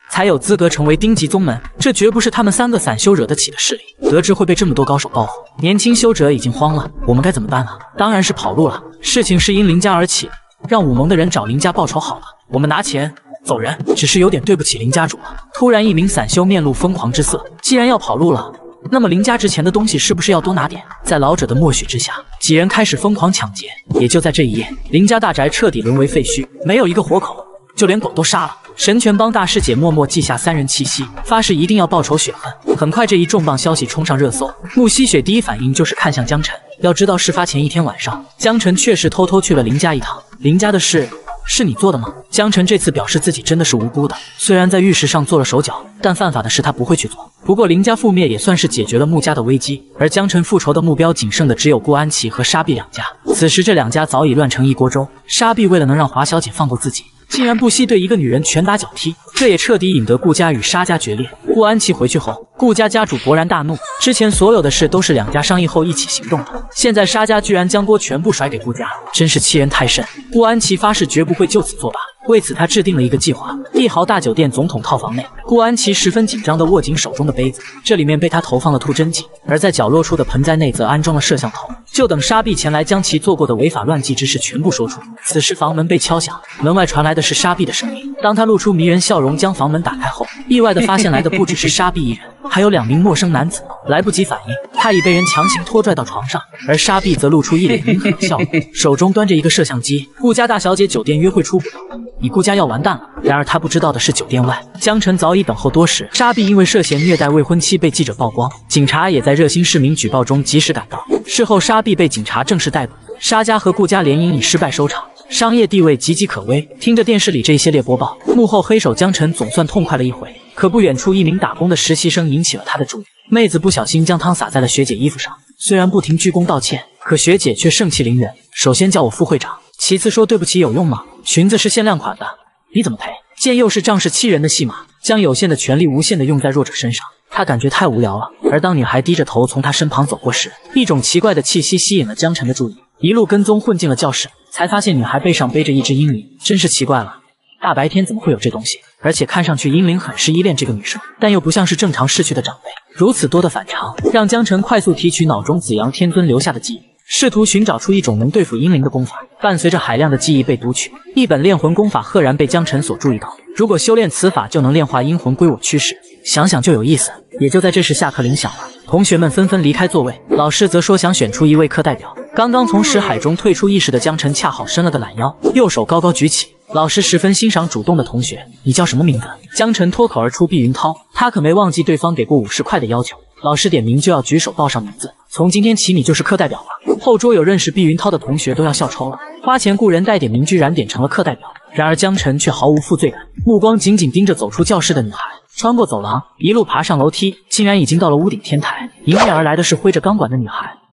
才有资格成为丁级宗门，这绝不是他们3个散修惹得起的势力。得知会被这么多高手报复，年轻修者已经慌了，我们该怎么办啊？当然是跑路了。事情是因林家而起，让武盟的人找林家报仇好了，我们拿钱走人。只是有点对不起林家主了。突然，一名散修面露疯狂之色，既然要跑路了，那么林家值钱的东西是不是要多拿点？在老者的默许之下，几人开始疯狂抢劫。也就在这一夜，林家大宅彻底沦为废墟，没有一个活口，就连狗都杀了。神拳帮大师姐默默记下3人气息，发誓一定要报仇雪恨。很快，这一重磅消息冲上热搜。慕西雪第一反应就是看向江晨。要知道，事发前一天晚上，江晨确实偷偷去了林家一趟。林家的事是你做的吗？江晨这次表示自己真的是无辜的，虽然在玉石上做了手脚，但犯法的事他不会去做。不过林家覆灭也算是解决了穆家的危机，而江晨复仇的目标仅剩的只有顾安琪和沙碧2家。此时这2家早已乱成一锅粥。沙碧为了能让华小姐放过自己，竟然不惜对一个女人拳打脚踢，这也彻底引得顾家与沙家决裂。顾安琪回去后，顾家家主勃然大怒，之前所有的事都是2家商议后一起行动的，现在沙家居然将锅全部甩给顾家，真是欺人太甚。顾安琪发誓绝不会就此作罢，为此他制定了一个计划。帝豪大酒店总统套房内，顾安琪十分紧张地握紧手中的杯子，这里面被他投放了吐真剂，而在角落处的盆栽内则安装了摄像头，就等沙碧前来将其做过的违法乱纪之事全部说出。此时房门被敲响，门外传来的是沙碧的声音。当他露出迷人笑容将房门打开后，意外地发现来的不只是沙碧一人，还有2名陌生男子。来不及反应，他已被人强行拖拽到床上，而沙碧则露出一脸阴狠的笑容，手中端着一个摄像机。顾家大小姐酒店约会出轨，你顾家要完蛋了。然而他不知道的是，酒店外江晨早已等候多时。沙碧因为涉嫌虐待未婚妻被记者曝光，警察也在热心市民举报中及时赶到。事后沙碧被警察正式逮捕，沙家和顾家联姻以失败收场，商业地位岌岌可危。听着电视里这一系列播报，幕后黑手江晨总算痛快了一回。可不远处一名打工的实习生引起了他的注意，妹子不小心将汤洒在了学姐衣服上，虽然不停鞠躬道歉，可学姐却盛气凌人。首先叫我副会长，其次说对不起有用吗？裙子是限量款的，你怎么赔？见又是仗势欺人的戏码，将有限的权力无限的用在弱者身上，他感觉太无聊了。而当女孩低着头从他身旁走过时，一种奇怪的气息吸引了江晨的注意，一路跟踪混进了教室，才发现女孩背上背着一只鹰铃，真是奇怪了，大白天怎么会有这东西？而且看上去鹰灵很是依恋这个女生，但又不像是正常逝去的长辈。如此多的反常，让江晨快速提取脑中紫阳天尊留下的记忆，试图寻找出一种能对付鹰灵的功法。伴随着海量的记忆被读取，一本炼魂功法赫然被江晨所注意到。如果修炼此法就能炼化阴魂归我驱使，想想就有意思。也就在这时，下课铃响了，同学们纷纷离开座位，老师则说想选出一位课代表。刚刚从识海中退出意识的江晨恰好伸了个懒腰，右手高高举起。老师十分欣赏主动的同学，你叫什么名字？江晨脱口而出碧云涛，他可没忘记对方给过50块的要求。老师点名就要举手报上名字，从今天起你就是课代表了。后桌有认识碧云涛的同学都要笑抽了，花钱雇人代点名居然点成了课代表。然而江晨却毫无负罪感，目光紧紧盯着走出教室的女孩，穿过走廊，一路爬上楼梯，竟然已经到了屋顶天台。迎面而来的是挥着钢管的女孩。